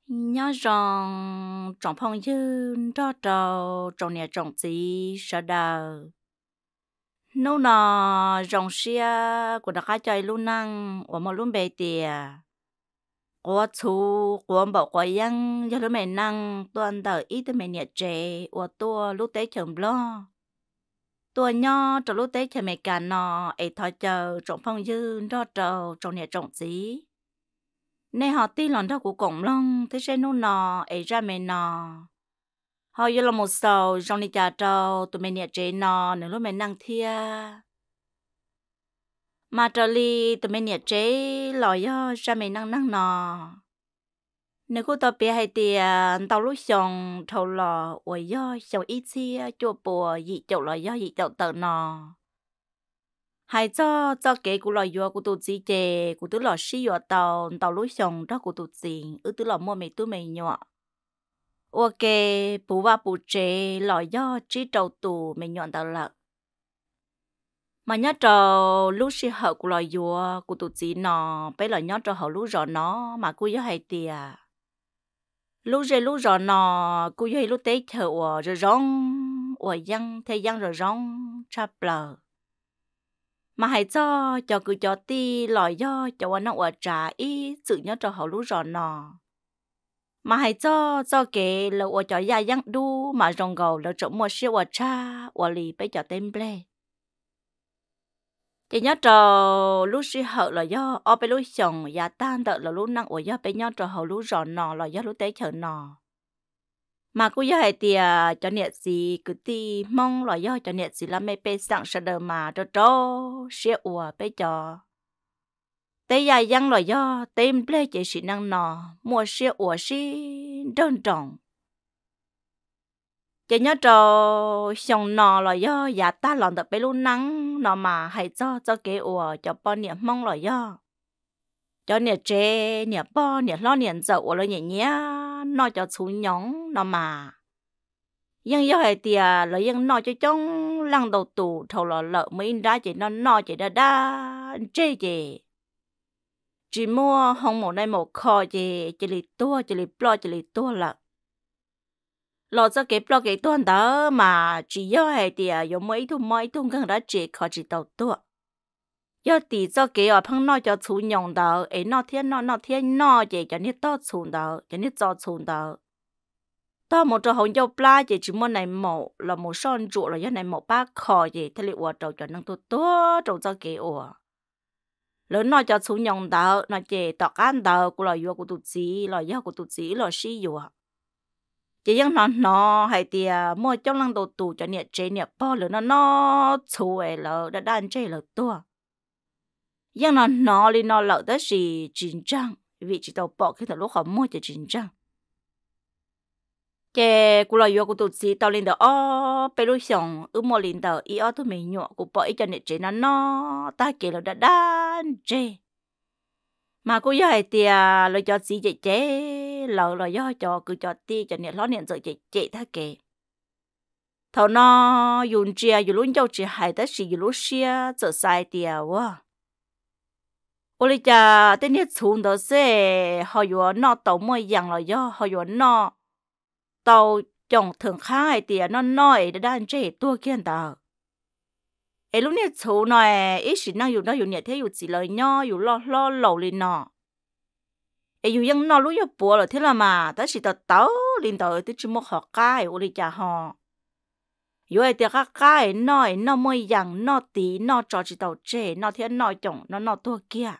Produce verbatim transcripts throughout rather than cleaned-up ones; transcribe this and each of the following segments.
nhớ rằng trong phong dư đó trâu trong nhà trồng gì sợ đờ nô nọ rong xia của nó khai chơi luôn năng và một luôn bề tiề của chú của bảo của yang cho nó mày năng tuần đời ít tới mày nhẹ trẻ và tua lúc tế chồng lo tua nho trong lúc tế chồng mày cả nọ ấy thọ chờ trong phong dư đó trâu trong nhà trồng gì nên họ tin lần đó của cộng long thế sẽ nô nọ ấy ra mày nọ họ yêu là một sầu trong đi trà trâu tụi mình nhẹ chế nọ nếu lúc mình năng thia mà trở li tụi mình nhẹ chế lòi yo ra mình năng năng nọ nếu cô tao bé hay tiền tao lúc xong thầu lò ôi yo xong ít xia chua bùa dị chậu lòi yo dị chậu tờ nọ hay cho cho kế của lòi yo của tụi chị chè của tụi lò xí yo tàu tàu lúc xong đó của tụi chị ư tụi lò mua mày tụi mày nhọ ok bố và bố chế lòi do chỉ trâu tù mình nhọn tao lợ mà nhớ trâu lúc xí hậu của lòi dùa của tụi chị nọ bây lòi nhớ trâu hậu lúc rõ nó mà cô nhớ hay tìa lúc dê lúc rõ nó cô nhớ lúc tế thợ rồi rong ủa dân thế dân rồi rong chắp lờ mà hãy cho cho cứ cho ti lòi do cho nó ủa trả ý sự nhớ trâu hậu lúc rõ nó mà hãy cho cho cái là ở cho gia yang đu mà rong gầu là chỗ mua siêu ở cha ở lì bây giờ tên ple chỉ nhớ trò lúc xí hậu là do ở bên lúc chồng gia tan đợi là lúc năng ở do bên nhớ trò hậu lúc rõ nọ là do lúc tế chờ nọ mà cô gia hay tiề cho nhiệt gì cứ ti mong là do cho nhiệt gì là mấy bên sẵn sờ đờ mà cho cho siêu ở bây giờ tế gia yang là do tên ple chỉ sĩ năng nọ mua siêu ở xí đơn trọng chỉ nhớ trò xong nọ là do giả ta làm được bé luôn nắng nọ mà hãy cho cho cái ủa cho bao niệm mong là do cho niệm trẻ niệm bao niệm lo niệm dậu là nhẹ nhẹ nó cho chú nhóng nọ mà nhưng do hệ tiề là nhưng nó cho trong lăng đầu tủ thầu là lợ mới ra chỉ nó nó chỉ đã đa chê gì chỉ mua không một đây một kho gì chỉ lì tua chỉ lì plo chỉ lì tua là lo cho cái plo cái tuần đó mà chỉ do hay thì có mấy thu mấy thu gần đã chỉ kho chỉ tàu tua do thì cho cái ở phăng nó cho chú nhộng đó ấy nó thiên nó nó thiên nó chỉ cho nên to chú đó cho nên cho chú đó to một trò hồng dâu pla chỉ chỉ mua này một là một son trụ là do này một ba kho gì thế li ủa trâu cho năng tua tua trâu cho cái ủa lớn nó cho chú nhộng đó nó chỉ tọt ăn đó của lời vua của tụi chị lời vua của tụi chị lời xí vua chỉ những nó nó hay thì mua trong lăng đồ tủ cho nhiệt chế nhiệt bao lớn nó nó chú ấy là đã đan chế là tua nhưng nó nó li nó lỡ đó gì chính trang vì chỉ tàu bỏ khi thời lúc họ mua cho chính trang cái của lời vua của tụi chị tàu lên đó ó bây lúc xong ư mua lên đó ý ó tụi mình nhọ của bỏ cho nhiệt chế nó nó ta kể là đã đan chế mà cô dạy thì lời cho chị chế chế lỡ là do cho cứ cho ti cho nhiệt lo niệm rồi chế chế thế kì thầu nó dùng chia dùng luôn châu chỉ hay tới chỉ dùng lúc xia giờ sai tiệt quá ôi cha tên nhiệt xuống đó sẽ họ dùng nó tàu mồi dạng là do họ dùng nó tàu trồng thường khai tiệt nó nói để đan chế tua kiên tờ ấy lúc nhiệt xuống này ít chỉ năng dùng đó dùng nhiệt thế dùng chỉ lời nho dùng lo lo lẩu lên nọ ấy dù dân nó lúc giờ bùa rồi thế là mà ta chỉ tao tao lên tao tôi chỉ muốn học cái ôi đi cha họ dù ai tiếc các cái nói nó mới rằng nó tí nó cho chỉ tao chế nó thế nó chồng nó nó tua kia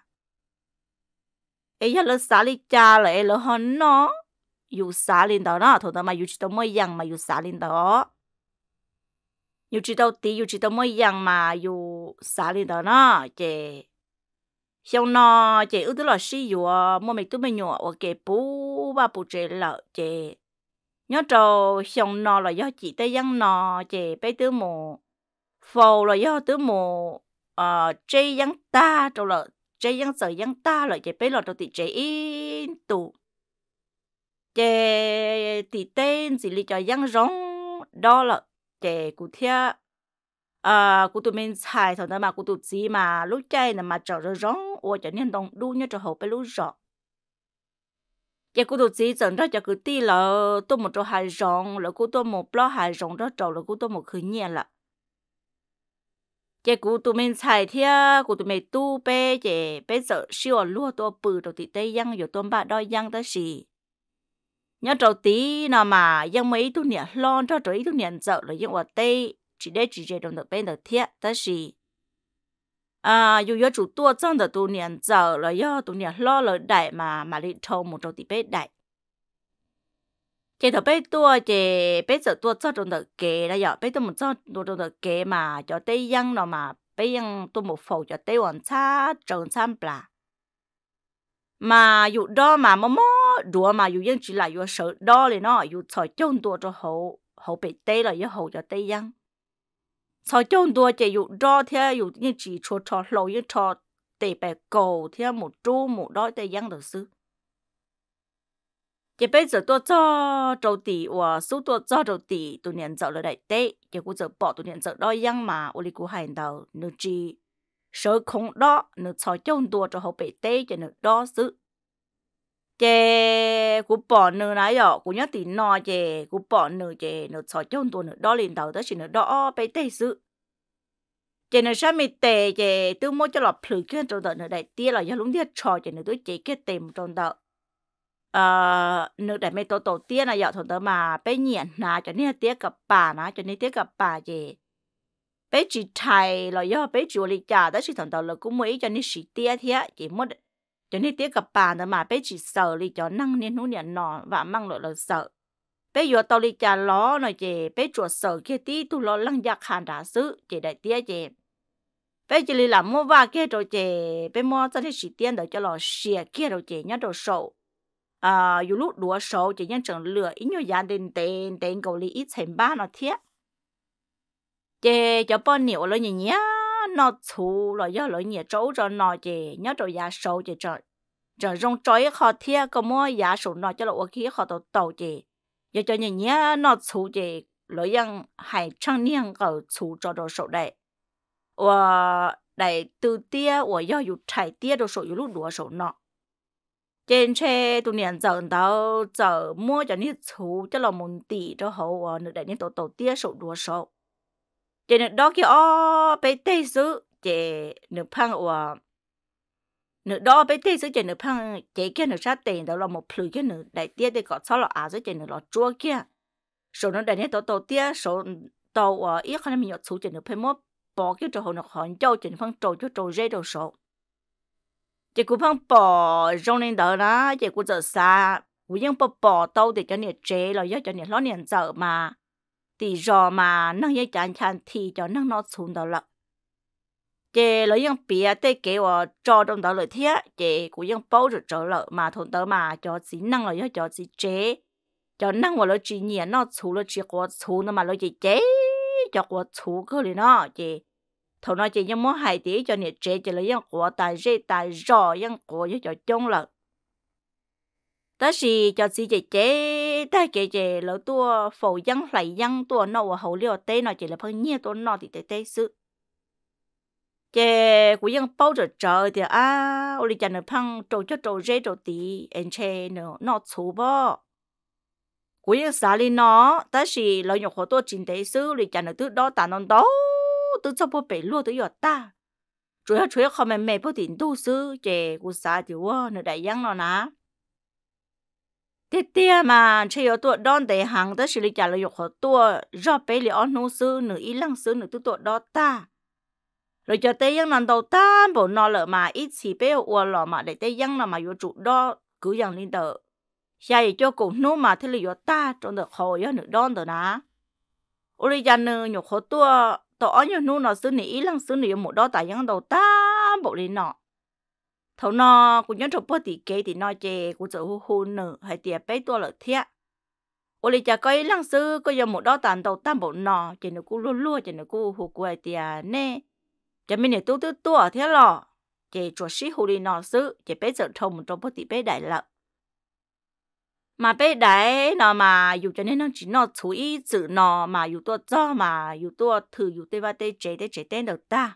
ấy giờ lỡ xả đi cha lại lỡ hòn nó dù xả lên tao nó thôi tao mà dù chỉ tao mới rằng mà dù xả lên tao dù chỉ tao tí dù chỉ tao mới rằng mà dù xả lên tao nó chế xong nó chị ước tức là xí dụ mua mấy túi mấy nhọ ở cái bố ba bố chế lợ chị nhớ trâu xong nó là do chị tới dân nó chị bé tứ mù phô là do tứ mù ờ chế dân ta trâu là chế dân sợ dân ta là chị bé là trâu thì chế in tụ chị thì tên gì li cho dân rong đó là chị cụ theo à cụ tụi mình xài thôi mà cụ tụi gì mà lúc chơi là mà trở rồi rong ôi cho nên đồng đu như trở hộpไปlúc rõ giờ cô tôi chỉ dẫn ra cho cứ ti là tôi một chỗ hài rong là cô tôi một lo hài rong đó trâu là cô tôi một khứ nhẹ là giờ cô tụi mình xài thì cô tụi mình tu bé giờ bé giờ siêu lúa tôi bự rồi thì tây giang rồi tôi ba đôi giang đó gì nhớ trâu tí nào mà giang mấy tu nhẹ lon cho trâu ít tu nhẹ giờ là giang ở tây chỉ để chỉ để đồng được bên được thiệt đó gì à dù do chủ tua trong được tu nhẹ giờ là do tu nhẹ lo là đại mà mà đi trâu một trâu tí bé đại chị thọ bé tua chị bé giờ tua cho trong được kế là giờ bé tua một cho tua trong được kế mà cho tây giang nào mà bé giang tua một phẩu cho tây hoàn cha trồng sam bla mà dù đó mà mò mò đùa mà dù dân chỉ là dù sợ đó thì nó dù sỏi chôn tua cho hậu hậu bị tây là do hậu cho tây giang sỏi chôn tua chị dù đó thì dù như chỉ cho cho lâu như cho tây bè cầu thì một chú một đó tây giang được xứ chị bây giờ tôi cho trâu tỷ và số tôi cho trâu tỷ tôi nhận dạo là đại tế chị cũng giờ bỏ tôi nhận dạo đó giang mà ô li cũng hành đầu nữ chỉ sợ không đó nữ cho chôn tua cho hậu bị tế cho nữ đó xứ chị cũng bỏ nữ nãy giờ cũng nhớ tỷ nọ chị cũng bỏ nữ chị nữ cho chôn tua nữ đó liền đầu đó chỉ nữ đó bị tế xứ chị nữ sao mi tệ chị tôi mua cho lọp phử kia trâu đợt nữ đại tế là do lúc thiết trò chị nữ tôi chị kia tìm trâu đợt ờ nữ đại mấy tổ tổ tiên là dạo thằng đó mà bé nhện nà cho nên tiếc gặp bà nà cho nên tiếc gặp bà gì bé chỉ thầy là do bé chùa lịch trả đó chỉ thằng đó là cũng mấy cho nên chỉ tiếc thế chỉ mất cho nên tiếc gặp bà nữa mà bé chỉ sợ lịch cho năng nên nó nhận nọ và mang lại là sợ bé vừa tao lịch trả ló rồi chị bé chùa sợ kia tí tu lo lăng giặc hàn đã xứ chị đại tiếc chị bé chỉ làm mua vài kia rồi chị bé mua cho nên chỉ tiền để cho lo xìa kia rồi chị nhớ đồ sầu à dù lúc đùa sầu chỉ nhân chẳng lừa ít nhiều gia đình tên tên cầu lý ít thành ba nó thiết chè cho bao nhiêu là nhỉ nhá nó chú là do là nhỉ trâu cho nó chè nhớ rồi giá sầu chè trời trời rong trói họ thiết có mua giá sầu nó cho là ok họ tàu tàu chè giờ cho nhỉ nhá nó chú chè lợi yang hải trang niên ở chú cho đồ sầu đây và đại từ tia và do dù chạy tia đồ sầu dù lúc đùa sầu nó trên xe tụi nhận dần tao giờ mua cho nên chú cho là một tỷ cho hậu và nữ đại nên tổ tổ tia sổ đùa sổ trên nữ đó kia ó bé tê xứ chế nữ phăng và nữ đó bé tê xứ chế nữ phăng chế kia nữ sát tiền đó là một phử kia nữ đại tia để có sao là à dưới chế nữ là chua kia sổ nữ đại nên tổ tổ tia sổ tàu và ít khả năng mình nhặt chú chế nữ phải mua bỏ kia cho hậu nữ hòn châu chế nữ phăng trâu cho trâu dây đồ sổ chị cũng phong bỏ trong nên đó đó chị cũng giờ xa cũng nhưng bỏ bỏ tàu để cho nhiệt chế là do cho nhiệt lo nhiệt giờ mà thì giờ mà năng như chán chán thì cho năng nó xuống đó là chị lấy những bìa tê kế và cho trong đó lợi thiết chị cũng nhưng bao rồi trở lại mà thôn đó mà cho chỉ năng là do cho chỉ chế cho năng vào lợi chỉ nhiệt nó xuống là chỉ có xuống nó mà lợi chỉ chế cho có xuống cơ thì nó chị thầu nói chị nhưng muốn hại tí cho nhiệt chế chỉ là những quả tài dễ tài rõ những quả với cho chung là đó là cho chị chị chế ta chị chị lỡ tua phổ dân lại dân tua nó và hậu liệu tê nó chỉ là phần nhiều tua nó thì tê tê sự chị của dân bao giờ trời thì à ôi chẳng được phăng trâu cho trâu dễ trâu tí anh chê nó nó chú bó của dân xã li nó đó là lợi nhục của tôi chính tế sự thì chẳng được thứ đó tàn non đó tôi cho bố bể luôn tới giờ ta chủ yếu chủ yếu không mẹ mẹ bố tiền tu sư chè của xã thì quá nó đại giang nó nè tiếc tiếc mà chơi ở tuổi đón để hàng tới xử lý trả lời của tôi do bé li on nô sư nửa ý lăng sư nửa tu tuổi đó ta rồi cho tây giang lần đầu ta bộ nó lợ mà ít chỉ bé uo lọ mà để tây giang là mà vô chủ đó cứ dạng lên tờ sai cho cùng nô mà thế là ta trong được hồi á nửa đón tờ ná ôi giờ nửa nhục của tôi tao nhớ nu nó xứ nỉ lăng xứ nỉ một đó tại những đầu ta bộ đi nọ thầu nọ cũng nhớ trong bữa thì kế thì nó chè cũng sợ hu hu nở hay tiệt bé tua lợi thiệt ôi lý chả coi lăng xứ có giờ một đó tàn đầu tam bộ nọ chè nó cũng luôn luôn chè nó cũng hu quay tiệt nè chè mình để tu tu tua thế lọ chè chuột xí hu đi nọ xứ chè bé sợ thông một trong bữa thì bé đại lợ mà bé đấy nó mà dù cho nên nó chỉ nó chú ý chữ nó mà dù tôi cho mà dù tôi thử dù tôi vào đây chế để chế tên được ta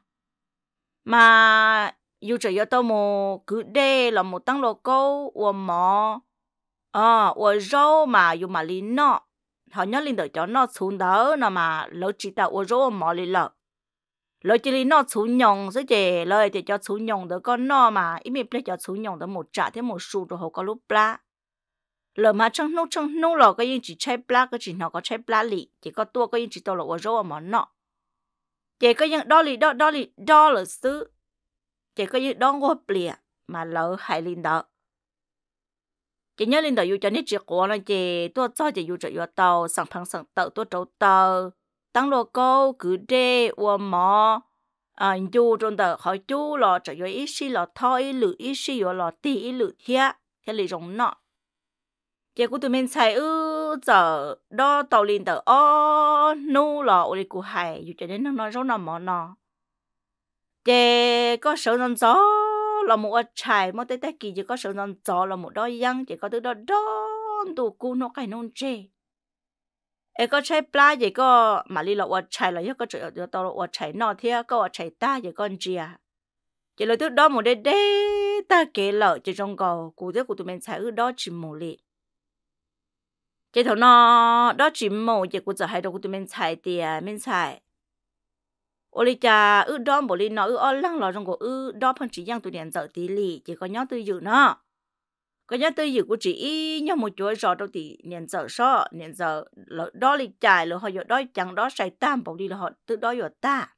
mà dù chỉ có tôi một cứ đây là một tăng lô câu và mỏ ờ ủa rau mà dùng mà linh nọ họ nhớ linh đỡ cho nó xuống đó nó mà lỡ chỉ tạo ủa rau mà linh lợ lỡ chỉ linh nó xuống nhông rồi chị lỡ thì cho xuống nhông đó con nó mà ít mình cho xuống nhông đó một trả thêm một xu rồi họ có lúc pla lỡ mà trong nút trong nút là cái gì chỉ chơi pla cái chỉ nó có chơi pla lì chỉ có tua cái gì chỉ tao là ủa rau mà nọ chị cái những đó lì đó đó lì đó là xứ chị có những đó ngô bìa mà lỡ hại linh đó chị nhớ linh đó yêu cho nên chị cố là chị tôi cho chị yêu cho yêu tàu sẵn phẳng sẵn tàu tôi trâu tàu tăng lô câu cứ đê ua mò à yêu trong tàu hỏi chú là cho yêu ít xí là thôi lử ít xí yêu là tí ít lử thiệt thế là giống nọ chị cũng tụi mình xài ư giờ đó tàu linh đó ô nu là ôi cô hay yêu cho nên nó nói giống nọ nọ chị có sợ non gió là một trái mà tới tới kỳ chỉ có sợ non gió là một đôi yang chỉ có từ đó đó tụ cu nó cái non chê ấy có trái pla chỉ có mà đi là một trái là có chỗ chỗ tao là một trái nọ thì có một trái ta chỉ con chia chỉ là từ đó một đế đế ta kể lợ chỉ trong cầu cụ thể của tụi mình xài ở đó chỉ một lệ chỉ thằng nó đó chỉ một chỉ cụ thể hai đầu của tụi mình xài tiền mình xài ôi cha ư đó bộ li nó ư ở lăng lò trong cổ ư đó phân chỉ giang tụi đèn giờ tí lì chỉ có nhớ tư dự nó có nhớ tư dự của chị nhớ một chuỗi rõ đâu thì đèn giờ so đèn giờ đó li chạy rồi họ giờ đó chẳng đó sai tam bộ đi là họ tự đó giờ ta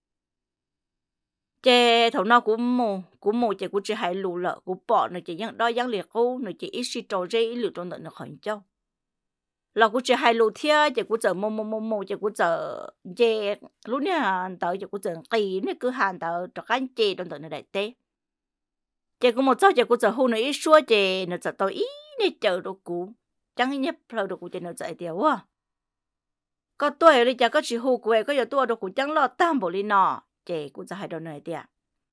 chè thầu nó cũng mù cũng mù chè cũng chỉ hay lù lợ cũng bỏ nữa chỉ giang đó giang liệt cô nữa chỉ ít xí trâu dây lửa trong tận nó khỏi châu là cũng chỉ hai lô thia chỉ cũng chờ mô mô mô mô chỉ cũng chờ dê lúc này tao chỉ cũng chờ kỳ này cứ hàng tao cho cái chè trong tận này đại tế chỉ cũng một số chỉ cũng chờ hôm nay ít xua chè nó chờ tao ít này chờ đồ cũ chẳng nhất lâu đồ cũ chè nó chạy tiêu à có tuổi rồi chả có chỉ hồ quê có giờ tuổi đồ cũ chẳng lo tam bộ đi nọ chè cũng chờ hai đồ này tiệt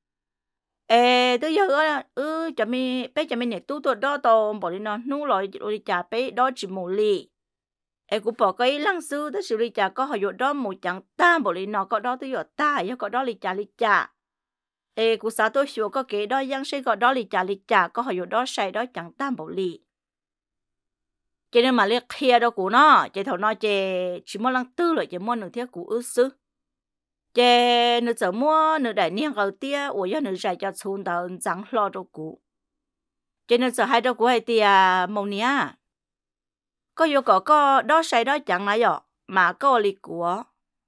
ê tới giờ ừ cho mình bé cho mình nhảy tu tuổi đó tao bộ đi nọ nú rồi rồi chả bé đó chỉ một lì em cũng bỏ cái lăng sư tới xử lý chả có họ dụ đó một chẳng ta bỏ lý nó có đó tới dụ ta hay có đó lý chả lý chả em cũng sao tôi sửa có cái đó giang sẽ có đó lý chả lý chả có họ dụ đó sai đó chẳng ta bỏ lý cho nên mà liệt kia đó của nó chỉ thầu nó chỉ chỉ mua lăng tư rồi chỉ mua nửa thiết của ư sư chỉ nửa giờ mua nửa đại niên đầu tiên ở nhà nửa dài cho xuống đầu chẳng lo đâu của cho nên giờ hai đâu của hai tia màu nia có yêu có có đó sai đó chẳng là gì mà có lý của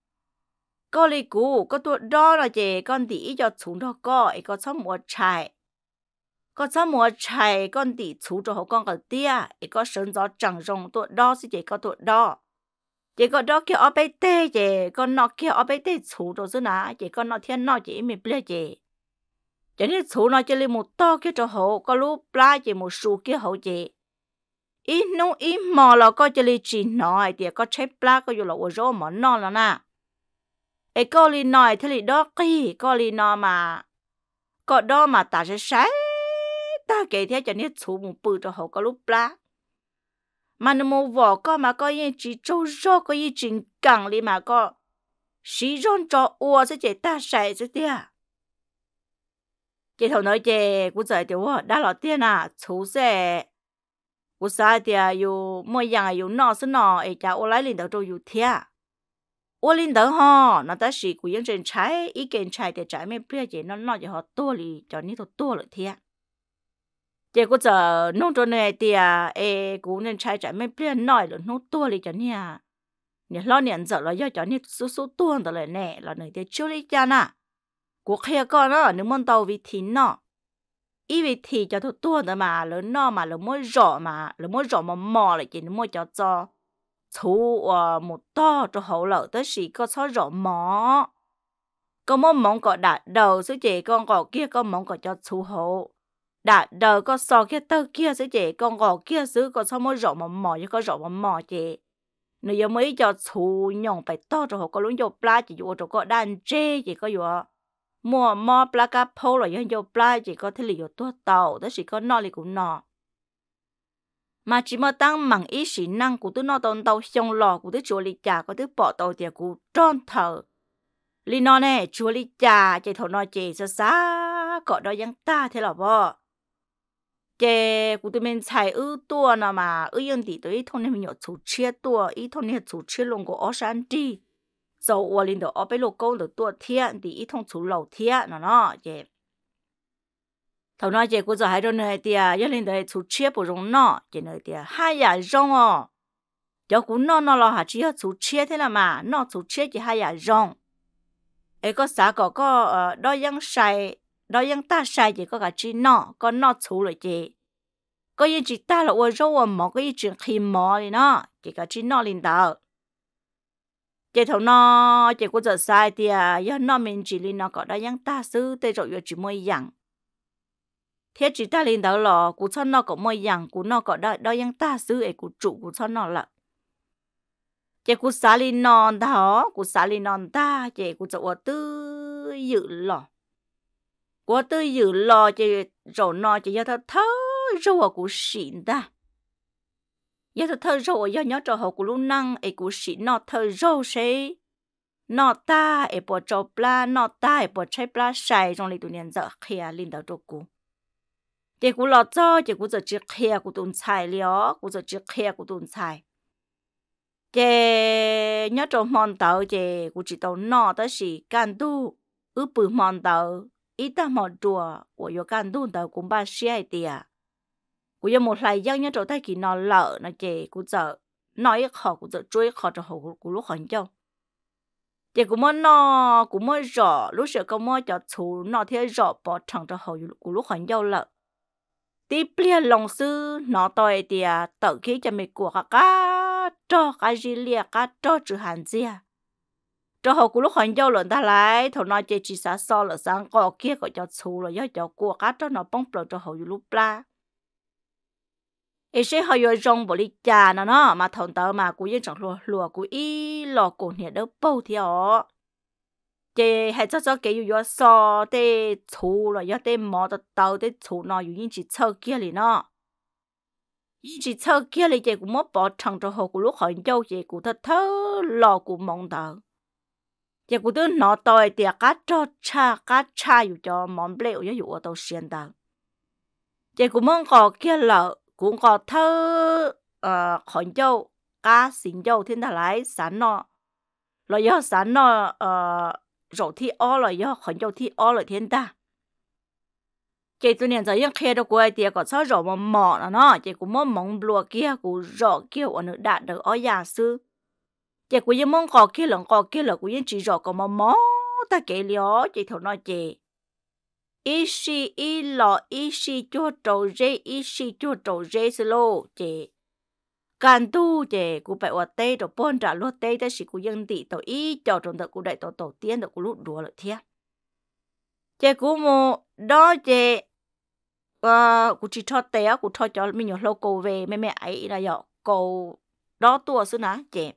có lý của có tụi đó là gì con tỷ cho chúng đó có có số một trái có số một trái con tỷ chúng cho họ con cái tia có sinh ra chẳng rong tụi đó sẽ chỉ có tụi đó chỉ có đó kia ở bên tây chỉ con nó kia ở bên tây chúng cho xứ nào chỉ con nó thiên nó chỉ mình biết chỉ cho nên chúng nó chỉ lấy một to kia cho họ có lúc ba chỉ một số kia họ chỉ ít nung ít mò là có chỉ chỉ nói thì có chế pla cóอยู่là ở chỗ mà nó là nè ấy có li nói thế li đó kỳ có li nói mà có đó mà ta sẽ sai ta kể theo cho nên chủ một bự cho họ có lúc pla mà nó mua vỏ có mà có những chỉ trâu rau có những chỉ cẳng li mà có xí rong cho ua sẽ chỉ ta sai sẽ tiếc chỉ thầu nói chè cũng giải tiêu đã là tiền à chủ sẽ我啥的有么样有哪是哪，哎家我来领导就有天，我领导哈，那但是古人真柴，一根柴的柴没不要紧，那那就好多哩，叫你都多了天。结果这弄着那的啊，哎古人柴柴没不要耐了，弄多哩叫你啊，你老年走了要叫你叔叔多的了呢，了那的就哩家呐，我看个呢，你们到位听呢。ý vì thì cho tôi tua nữa mà lớn no mà lớn mới rõ mà lớn mới rõ mà mò lại chỉ nó mới cho cho chú một to cho hậu lợ tới sĩ có số rõ mò có món món có đã đầu số chị con gò kia có món có cho chú hậu đã đầu có so kia tơ kia số chị con gò kia xứ có số mới rõ mà mò chứ có rõ mà mò chị nếu giờ mới cho chú nhộng phải to cho hậu có luôn vô pla chỉ vô cho có đàn chê chỉ có vô mua mò pla cá phô rồi dân vô pla chỉ có thể liều tua tàu đó chỉ có nọ li cũng nọ mà chỉ mà tăng bằng ý sĩ năng của tôi nọ tàu tàu xong lò của tôi chúa li trà có tôi bỏ tàu tiền của tròn thở li nọ nè chúa li trà chỉ thầu nọ chỉ sao xa cọ đó dân ta thế là bo chế của tụi mình xài ư tua nào mà ư yên tí tới thôn này mình nhớ chủ chia tua ý thôn này chủ chia luôn của ở san đi dầu ở lên đó ở bên lô câu được tua thiệt thì ý thôn chủ lầu thiệt nó nó chế thầu nói chế của giờ hai đứa này thì à yên lên đấy chủ chia bộ rong nó chế này thì hai nhà rong à cho cũng nó nó là hạt chỉ chủ chia thế là mà nó chủ chia chỉ hai nhà rong ấy có xã có có ờ đo yang sai đo yang ta sai chỉ có cả chỉ nó có nó chủ rồi chị có những chỉ ta là ôi rau mà có những chuyện khi mò thì nó chỉ cả chỉ nó lên đầu chị thầu nó chị có giờ sai thì à do nó mình chỉ lên nó có đo yang ta sư tới rồi chỉ mới yang thế chỉ ta lên đầu là cụ cho nó có mới yang cụ nó có đo đo yang ta sư ấy cụ trụ cụ cho nó là chị cụ xả lên non đó cụ xả lên non ta chị cụ cho tư dự lò cụ tư dự lò chị rồi nó chị cho thơ rồi cụ xịn ta giờ thơ thơ rồi giờ nhớ cho họ cụ luôn năng ấy cụ xịn nó thơ rồi sẽ nó ta ấy bỏ cho pla nó ta ấy bỏ trái pla xài trong lấy tụi nhân giờ kia lên đầu cho cụ chị cụ lọt cho chị cụ giờ chỉ kia cụ tụi xài lió cụ giờ chỉ kia cụ tụi xài chế nhớ trong mòn tàu chế cụ chỉ tàu nọ đó là can tu ư bự mòn tàu ít ta mòn chùa của yo can tu tàu cũng ba xe tiệt cụ yo một lại giang nhớ trong tay kỳ nọ lợ nó chế cụ giờ nói khó cụ giờ truy khó cho hậu cụ lúc hoàn châu chế cụ mới nọ cụ mới rõ lúc sợ có mới cho chú nọ thế rõ bỏ thằng cho hậu cụ lúc hoàn châu lợ tiếp liền lòng sư nó tôi tiệt tự khí cho mình của cả cho cái gì liệt cái cho chữ hàn gì à cho họ cũng lúc hoàn châu lần ta lại thầu nói chỉ chỉ sáng so là sáng có kia có cho chú là do cho của cái cho nó bông bờ cho họ lúc la ấy sẽ họ vô rong bỏ đi trà nó nó mà thầu tao mà cũng yên chẳng lùa lùa cũng ý lò cổ nhẹ đỡ bầu thì họ chỉ hay cho cho cái vô so để chú là do để mò tao tao để chú nó yên chỉ chơi kia liền nó chỉ chơi kia thì chị cũng mất bỏ thằng cho họ cũng lúc hỏi châu chị cũng thật thơ lò cũng mong đợi chị cũng cứ nói tôi thì cá cho cha cá chaอยู่cho món bèo choอยู่ở đâu xuyên đợi chị cũng mong có kia lợ cũng có thơ ờ hỏi châu cá xin châu thiên ta lại sáng nọ là do sáng nọ ờ rồi thi ó là do hỏi châu thi ó là thiên ta chị tụi này giờยังเคđược quay thì có sao rõ mà mỏ nó nó chị cũng muốn mong lúa kia cũng rõ kia ở nơi đạt được ở nhà sư chị cũngยังmong có kia lần có kia là cũngยังchỉ rõ có mà mỏ ta kể lió chị thầu nói chị ý si ý lọ ý si cho trâu dê ý si cho trâu dê slo chị can tu chị cũng phải ở tây rồi bốn trả luôn tây ta chỉ cũngยังtị tàu ý cho trong đó cũng đại tàu tàu tiên đó cũng lúc đùa lại thiệt chị cũng một đó chị ờ cụ chỉ cho té cụ cho cho mình nhiều lâu cầu về mẹ mẹ ấy là giờ cầu đó tua xứ ná chị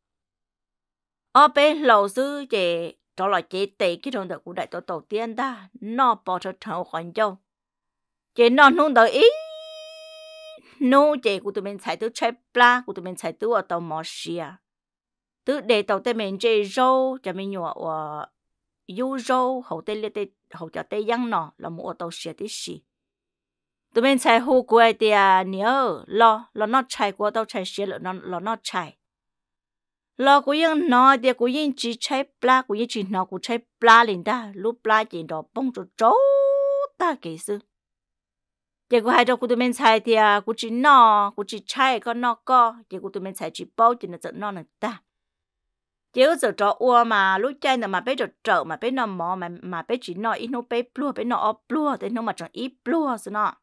ở bên lầu xứ chị cho là chị té cái trong đó cụ đại tổ tổ tiên ta nó bỏ cho thằng khoản châu chị nó không đợi ý nó chị cụ tụi mình xài từ chép pla cụ tụi mình xài từ ở tàu mỏ xìa từ để tàu tây mình chơi rau cho mình nhỏ ở yêu rau hậu tây lê tây hậu cho tây giang nọ là một tàu xìa tí xì tụi mình chạy hồ quay thì à nhớ lo lo nó chạy qua tao chạy xìa lo nó lo nó chạy lo cũng yên nó thì cũng yên chỉ chạy pla cũng yên chỉ nó cũng chạy pla liền ta lúc pla chỉ đó bông cho trâu ta kỹ sư thì cũng hai đứa của tụi mình chạy thì à cũng chỉ nó cũng chỉ chạy con nó co thì của tụi mình chạy chỉ bao chỉ là dẫn nó là ta chứ giờ cho ua mà lúc chạy là mà bé được trở mà bé nó mò mà mà bé chỉ nó ít nó bé plua bé nó ốp plua thì nó mà chẳng ít plua rồi nó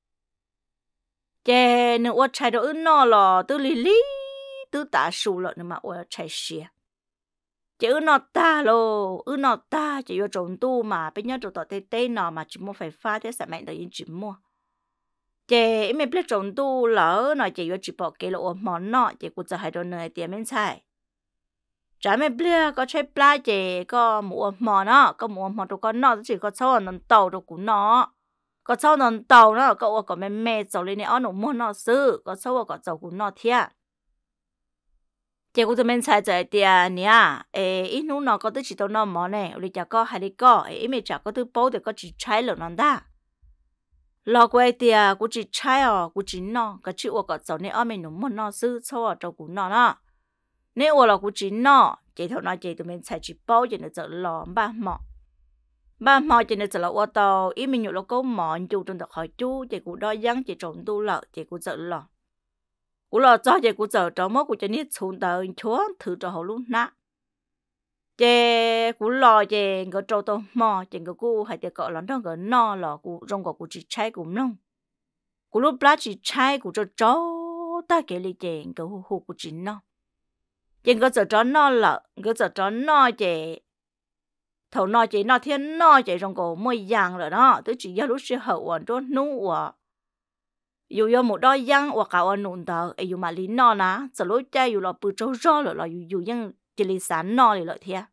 chè nữa ua chạy đồ nó lò từ lì lì từ tả sù lợn nữa mà ua chạy xìa chứ nó ta lô ư nó ta chỉ vô trồng tu mà bé nhớ trồng tọt tê tê nó mà chỉ mua phải pha thế sản mạnh tự nhiên chỉ mua chè mình biết trồng tu lỡ nó chỉ vô chỉ bỏ cái lỗ món nọ chỉ cũng giờ hai đồ này tiền mình xài trái mình biết có chơi pla chè có mua mò nó có mua mò đồ con nó chỉ có sau nó tàu đồ của nó có sau nó tàu nó có có mẹ mẹ dầu lên này nó mua nó sư có sau có dầu của nó thiệt chè của tụi mình xài chạy tiền nè ê ít lúc nó có tới chỉ tao nó mò này rồi chả có hai đi có ê mình chả có thứ bố thì có chỉ trái lợn nó ta lo quay tia cú chỉ trái à cú chỉ nó cái chữ của cái cháu này ở mình nó muốn nó sư cho ở trong cú nó đó nếu ở là cú chỉ nó chỉ thằng nó chỉ tụi mình xài chỉ bao chỉ nó giờ lo ba mọ ba mọ chỉ nó giờ là ở tàu ý mình nhủ là có mọ chú trong đó hỏi chú chỉ cú đo dáng chỉ trồng tu lợ chỉ cú giờ lo cú lo cho chỉ cú giờ trong mốt cú chỉ nít xuống tàu chúa thử cho họ luôn nè chè cú lo chè cái trâu tôm mò chè cái cú hay tiệt cọ lắm đó cái no lò cú trong cái cú chỉ trái cú nông cú lúc lá chỉ trái cú cho chó ta kể li chè cái hú hú cú chỉ no chè cái giờ chó no lợ cái giờ chó no chè thầu no chè no thiên no chè trong cái môi giang rồi đó tôi chỉ nhớ lúc xưa hậu hoàn cho nú à dù do một đôi giang hoặc cả anh nụn tờ ấy dù mà lý no ná giờ lúc chơi dù là bự trâu rô rồi là dù dù giang chỉ lý sản no thì lợi thiệt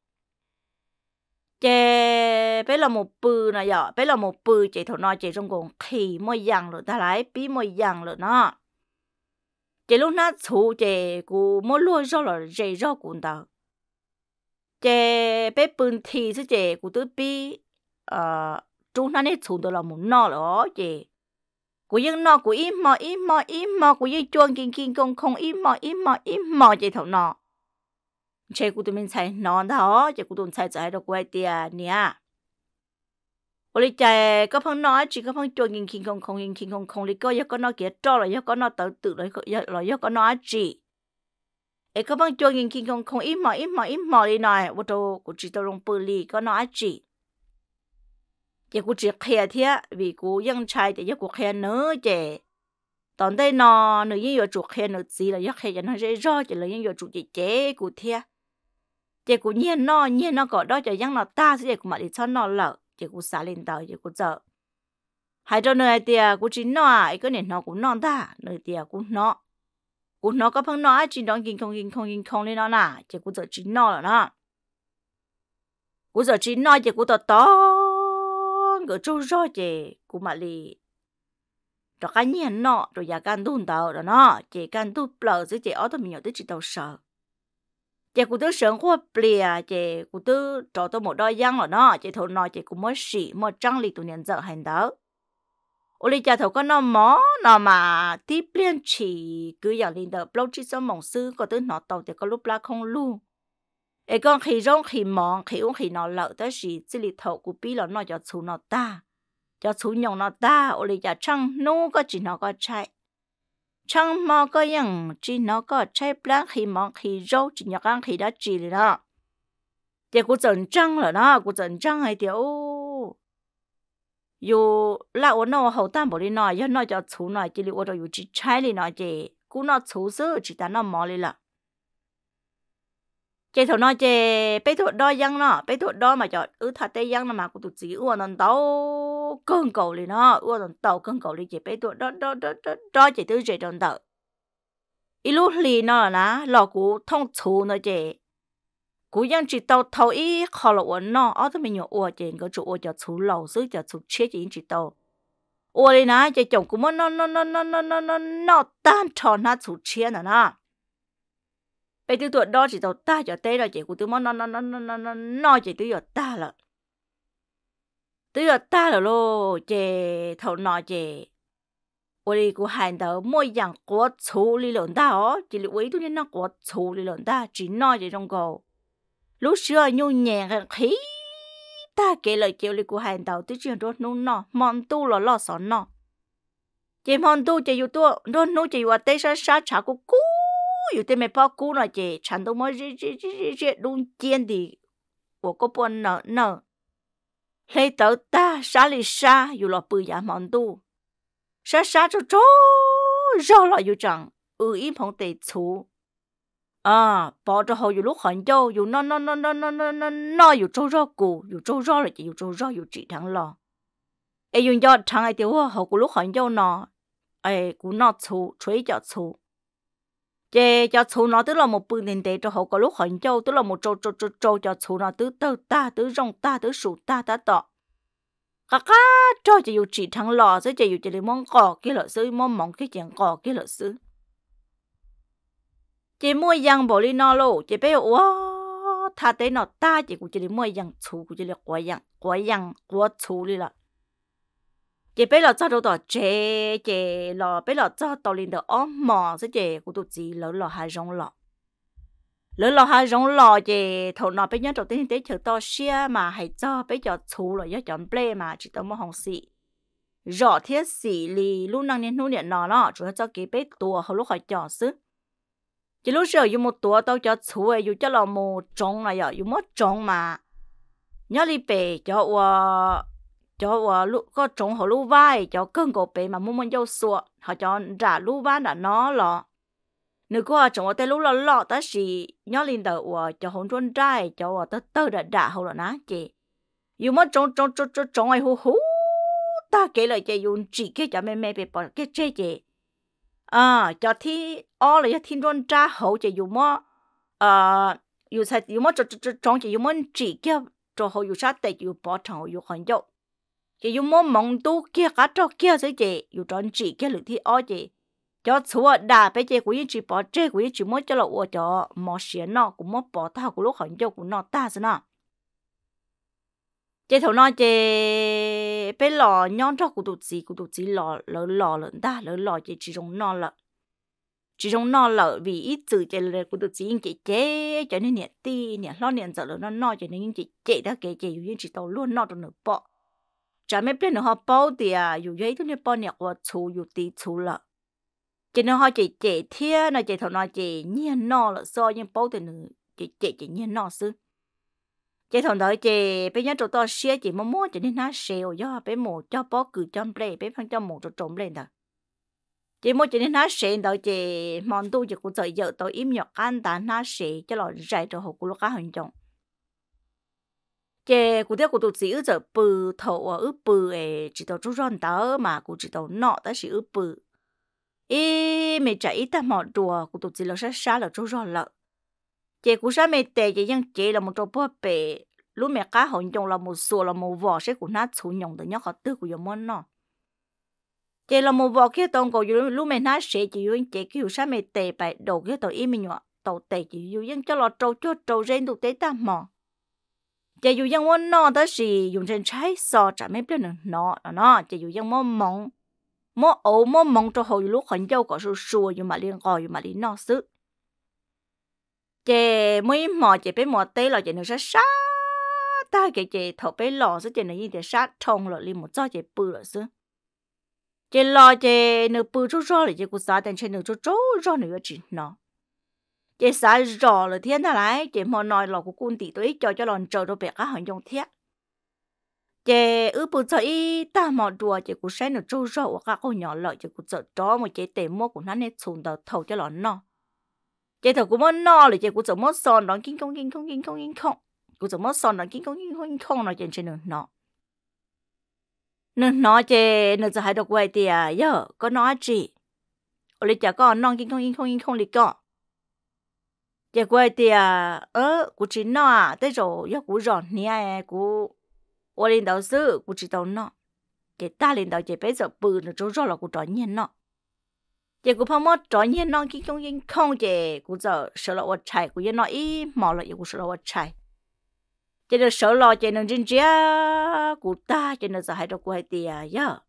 chè bé là một bự này giờ bé là một bự chè thầu nói chè trong cùng khỉ môi giang rồi ta lấy bí môi giang rồi nó chè lúc nát chú chè cú mua lúa rau rồi chè rau cuốn tao chè bé bự thì chứ chè cú tứ bí ờ chúng nó nên chú đó là một nọ đó chè cú yên nọ cú im mò im mò im mò cú yên chuông kinh kinh công không im mò im mò im mò chè thầu nọ chế cú tụi mình xài nón đó chế cú tụi mình xài trái được quay tiền nè ôi lý chạy có phong nói chỉ có phong chuột nhìn kinh không không nhìn kinh không không lý có yếu có nó kia cho là yếu có nó tự tự lấy là yếu có nó chỉ ấy có phong chuột nhìn kinh không không ít mò ít mò ít mò đi này ô tô cú chỉ tao lông bự lì có nó chỉ chế cú chỉ khe thiệt vì cú yên chạy thì yếu cú khe nữa chế tòn đây nó nữ yên yếu chủ khe nữ gì là yếu khe cho nó dễ rõ chỉ là yên yếu chủ chỉ chế cú thiệt chị cũng nhiên nó nhiên nó có đó cho dân nó ta sẽ cũng mà đi cho nó lợ chị cũng xả lên tàu chị cũng sợ hai cho nơi tiề cũng chỉ nó ấy cái này nó cũng non ta nơi tiề cũng nó cũng nó có phần nó chỉ đón kinh không kinh không kinh không lên nó nè chị cũng sợ chỉ nó là nó cũng sợ chỉ nó chị cũng to to cái chỗ rồi chị cũng mà đi rồi cái nhiên nó rồi giờ can đun tàu rồi nó chị can đun bờ chứ chị ở đó mình nhớ tới chị tàu sợ chị cũng tôi sống qua bìa chị cũng tôi cho tôi một đôi giang rồi đó chị thầu nói chị cũng mới xỉ một trang lịch tụi nhân giờ hành đó ôi lý cha thầu có nó mó nó mà tiếp liên chỉ cứอย่างlinh đờ lâu chỉ cho mong sư có tới nó tàu thì có lúc lá không lu ấy con khi rong khi mong khi uống khi nó lợ tới gì chỉ lý thầu của bí là nó cho chú nó ta cho chú nhung nó ta ôi lý cha chăng nu có chỉ nó có chạy chẳng mà có những chỉ nó có trái blanc khi mong khi rau chỉ nhắc ăn khi đã chỉ rồi đó thì cũng dần trăng rồi đó cũng dần trăng hay tiểu dù là ở nó hậu tam bảo đi nói do nó cho chú nói chỉ liệu ở đâu chỉ trái đi nói chỉ cũng nó chú sữa chỉ ta nó mò đi là chỉ thằng nó chỉ bé thọ đo giăng nó bé thọ đo mà cho ứ thật tây giăng nó mà cũng tụt chỉ ua nó tàu cơn cầu đi nó ua nó tàu cơn cầu đi chỉ bé thọ đo đo đo đo đo chỉ tứ chỉ trong tàu ít lúc lì nó là lò cú thông chú nó chỉ cú giăng chỉ tàu tàu ít khó là uốn nó ở đó mình nhổ ua chỉ có chỗ ua cho chú lầu xứ cho chú chết chỉ chỉ tàu ua đi nè chỉ chồng cú muốn nó nó nó nó nó nó nó nó tan tròn nó chú chết nữa nè bây giờ tụi đó chỉ tao ta cho tê rồi chị của tụi nó nó nó nó nó nó nó chỉ tụi ta là tụi ta là lô chị thầu nọ chị ôi của hành đầu mỗi dạng của chú lý luận ta ó chỉ là quý tụi nó của chú lý luận ta chỉ nói chị trong cầu lúc xưa nhu nhẹ khí ta kể lời chiều lý của hành đầu tụi chuyện đó nó nó mòn tu là lo sợ nó chị mòn tu chị yêu tu nó nó chị vào tê sa sa chả của cú有的没包谷了，姐，全都么这这这这这弄尖的，我个不能能，黑豆大沙里沙有了不一忙多，沙沙就走，绕了又长，有一棚得粗，啊，包着后有路很久，有那那那那那那那那有周绕骨，有周绕了，有周绕有几长了，哎，用脚长一点我后骨路很久呢，哎，骨那粗，吹脚粗。chị cho chú nó tức là một bữa nên để cho họ có lúc hận châu tức là một trâu trâu trâu trâu cho chú nó tứ tơ ta tứ rong ta tứ sụt ta ta tọ cả cả cho chị yêu chỉ thằng lò chứ chị yêu chỉ lấy món cỏ kia lợ sư món món cái chuyện cỏ kia lợ sư chị mua yang bỏ đi nó lô chị bé wow thà tới nó ta chị cũng chỉ lấy mua yang chú cũng chỉ lấy quả yang quả yang quả chú đi là chị bây giờ cho đâu đó chế chị là bây giờ cho tàu lên được ốm mò sẽ chị của tụi chị lỡ lò hai rong lọ lỡ lò hai rong lọ chị thầu nọ bây giờ đầu tiên tới chờ to xia mà hay cho bây giờ chú rồi giờ chọn play mà chỉ tao mua hồng xị rõ thiết xị lì lúc năng nên lúc điện nọ nó chủ yếu cho cái bé tua hồi lúc hỏi chọn xứ chỉ lúc giờ dùng một tua tao cho chú ấy dùng cho là một trống này giờ dùng một trống mà nhớ đi bể cho ờ cho ờ lúc có trống họ lúc vai cho cơn cổ bể mà muốn muốn dâu sụa họ cho trả lúc vai là nó lọ nếu có trống ở đây lúc là lọ ta chỉ nhớ lên đầu ờ cho hôn trôn trai cho ờ tớ tớ đã đã hậu là ná chị dùng mất trống trống trống trống trống ai hú hú ta kể lại chị dùng chỉ cái cho mẹ mẹ bị bỏ cái chế chị à cho thi ó là thiên trôn trai hậu chị dùng mất ờ dùng sai dùng mất trống trống trống chị dùng mất chỉ cái cho họ dùng sát tệ dùng bỏ thằng dùng hoàn dậu chị dùng mất mong tu kia cả cho kia sẽ chị dùng tròn chỉ cái lưỡi thi ó chị cho chúa đà bây giờ của những chị bỏ chế của những chị mới cho là ô cho mò xiên nó cũng mất bỏ tao của lúc hoàn dậu của nó ta sao nó chị thầu nói chị bây lò nhon cho của tụi chị của tụi chị lò lỡ lò lỡ ta lỡ lò chị chỉ dùng nó lợ chỉ dùng nó lợ vì ít từ chị là của tụi chị chị chế cho nên nhẹ ti nhẹ lo nhẹ giờ lỡ nó no cho nên chị chế đã kể chị những chị tàu luôn no trong nửa bỏ chả mấy bên nữa họ bao thì à dù giấy thôi nhẹ bao nhẹ qua chú dù tí chú lợ chị nó họ chị chế thiên là chị thầu nói chị nhiên no lợ so nhưng bao thì nữa chị chế chị nhiên no xứ chị thằng đó chị bây giờ tụi tao xia chị muốn mua cho nên nó xèo do bé mồ cho bó cử cho play bé phân cho mồ cho trộm lên đó chị mua cho nên nó xèo đó chị mòn tu chị cũng sợ giờ tao im nhọt ăn ta nó xèo cho nó dạy cho họ cũng lúc cá hình trọng chị cũng tiếc của tụi chị ở giờ bự thầu ở bự ấy chỉ tao chú ròn tao mà cũng chỉ tao nọ tao chỉ ở bự ý mày chạy ta mò đùa của tụi chị là sát sát là chú ròn lợ chị cũng sao mẹ tệ chị nhưng chị là một trò bò bể lúc mẹ cá hòn trồng là một số là một vỏ sẽ cũng nát chủ nhộng từ nhóc họ tư của món nó chị là một vỏ kia tông cầu lúc mẹ nát sẽ chị yêu chị kêu sao mẹ tệ bài đầu kia tàu im nhọ tàu tệ chị yêu nhưng cho lọt trâu cho trâu trên tụ tế ta mò chị yêu nhưng món nó đó là dùng trên trái sò chả mấy biết nữa nó nó chị yêu nhưng món mỏng món ấu món mỏng cho hồi lúc hòn dâu có sù sù nhưng mà liên gọi nhưng mà liên nó sức chị mới mò chị bé mò tê là chị nó sát sát ta cái chị thầu bé lò sẽ chị nó như thế sát thông rồi liền một cho chị bự rồi xứ chị lò chị nó bự chút rồi chị cũng sát đến trên nó chút chút rồi nữa chị nó chị sát rồi là thiên ta lại chị mò nói là của quân tỷ tôi cho cho lòn trời rồi bé cá hàng dùng thiết chị ư bự cho ý ta mò đùa chị cũng sát nó chút rồi các con nhỏ lợi chị cũng sợ đó một chị tệ mua của nó nên xuống đầu thầu cho lòn nó chị thầu cũng muốn no rồi chị cũng chẳng muốn son đón kinh không kinh không kinh không kinh không cũng chẳng muốn son đón kinh không kinh không kinh không nói chuyện trên nữa nó nữa nó chị nữaจะให้ดอกไว้เตียเยอะก็น้อยจีโอลิจะก็น้องkinh không kinh không kinh khôngลิก็chị quay ตียเออกูจีน้อแต่โจยกูร้อนเนี่ยกูโอลิดาวซื้อกูจีตาวน้อchị ta lên đầu chị bây giờ bự nó chỗ rồi làกูtrò nhiên nó chị cũng không mất trò nhiên nó kinh không kinh không chị cũng giờ sợ là vật chạy cũng như nói ý mò là cũng sợ là vật chạy chị được sợ lo chị nên chính chia của ta chị nên giờ hay được quay tiền ya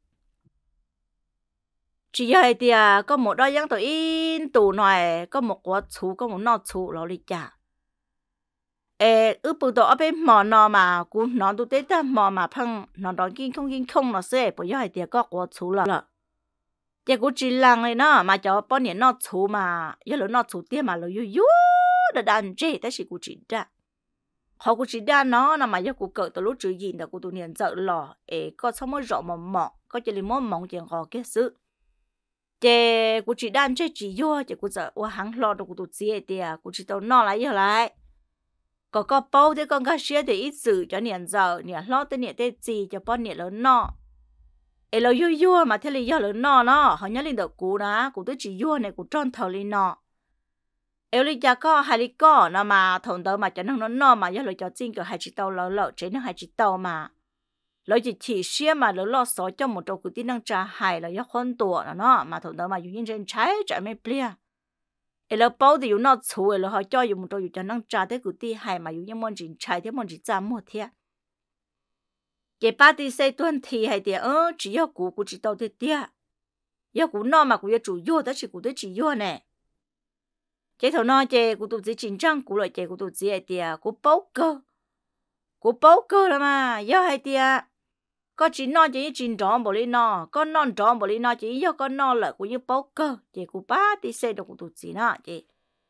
chỉ hay tiền có một đôi giang tuổi in tủ này có một quả chú có một nọ chú nó đi chả ê ư bự tổ ở bên mò nọ mà cũng nó tụi tết ta mò mà phăng nó đón kinh không kinh không nó sẽ bởi hay tiền có quả chú là chị cũng chỉ lăng này nó mà cho bao nhiêu nó chú mà giờ nó nó chú tiền mà nó yu yu đã đàn chế ta chỉ cũng chỉ ra họ cũng chỉ ra nó là mà giờ cũng cỡ từ lúc chữ gì là cũng tụi niên sợ lò ế có xong mới rõ mà mỏ có chỉ là món mỏng chuyện họ cái sự chị cũng chỉ đàn chế chỉ vô chị cũng sợ ô hàng lo được của tụi chị thì cũng chỉ tao nó lại giờ lại có có bao thì con cá xía thì ít sự cho niên giờ niên lo tới niên tới gì cho bao niên lớn nó ê lo yo yo mà thế là giờ lớn nó nó họ nhớ lên được cú đó cú tới chỉ yo này cú tròn thầu lên nó ê li cha có hai li có nó mà thằng đó mà cho nó nó mà giờ lo cho chính cái hai chỉ tàu lỡ lỡ chế nó hai chỉ tàu mà lỡ chỉ chỉ xia mà lỡ lo sói cho một trâu cú tin năng trả hai là do con tuổi nó nó mà thằng đó mà dùng trên trái trái mấy bia ê lo bao thì dùng nó chú ê lo họ cho dùng một trâu dùng cho năng trả thế cú tin hai mà dùng những món gì trái thế món gì trả một thế cái ba đi xây tuần thì hay tiệt ơ chỉ yêu cũ cũ chỉ tao tiệt tiệt yêu cũ nó mà cũ yêu chủ yêu đó chỉ cũ tới chỉ yêu nè cái thằng nó cái cũ tụi chỉ chính trang cũ lại cái cũ tụi chỉ hay tiệt cũ bao cơ cũ bao cơ là mà yêu hay tiệt có chỉ nó chỉ chính tròn bỏ đi nó có non tròn bỏ đi nó chỉ yêu có non là cũ yêu bao cơ cái cũ ba đi xây được cũ tụi chỉ nó cái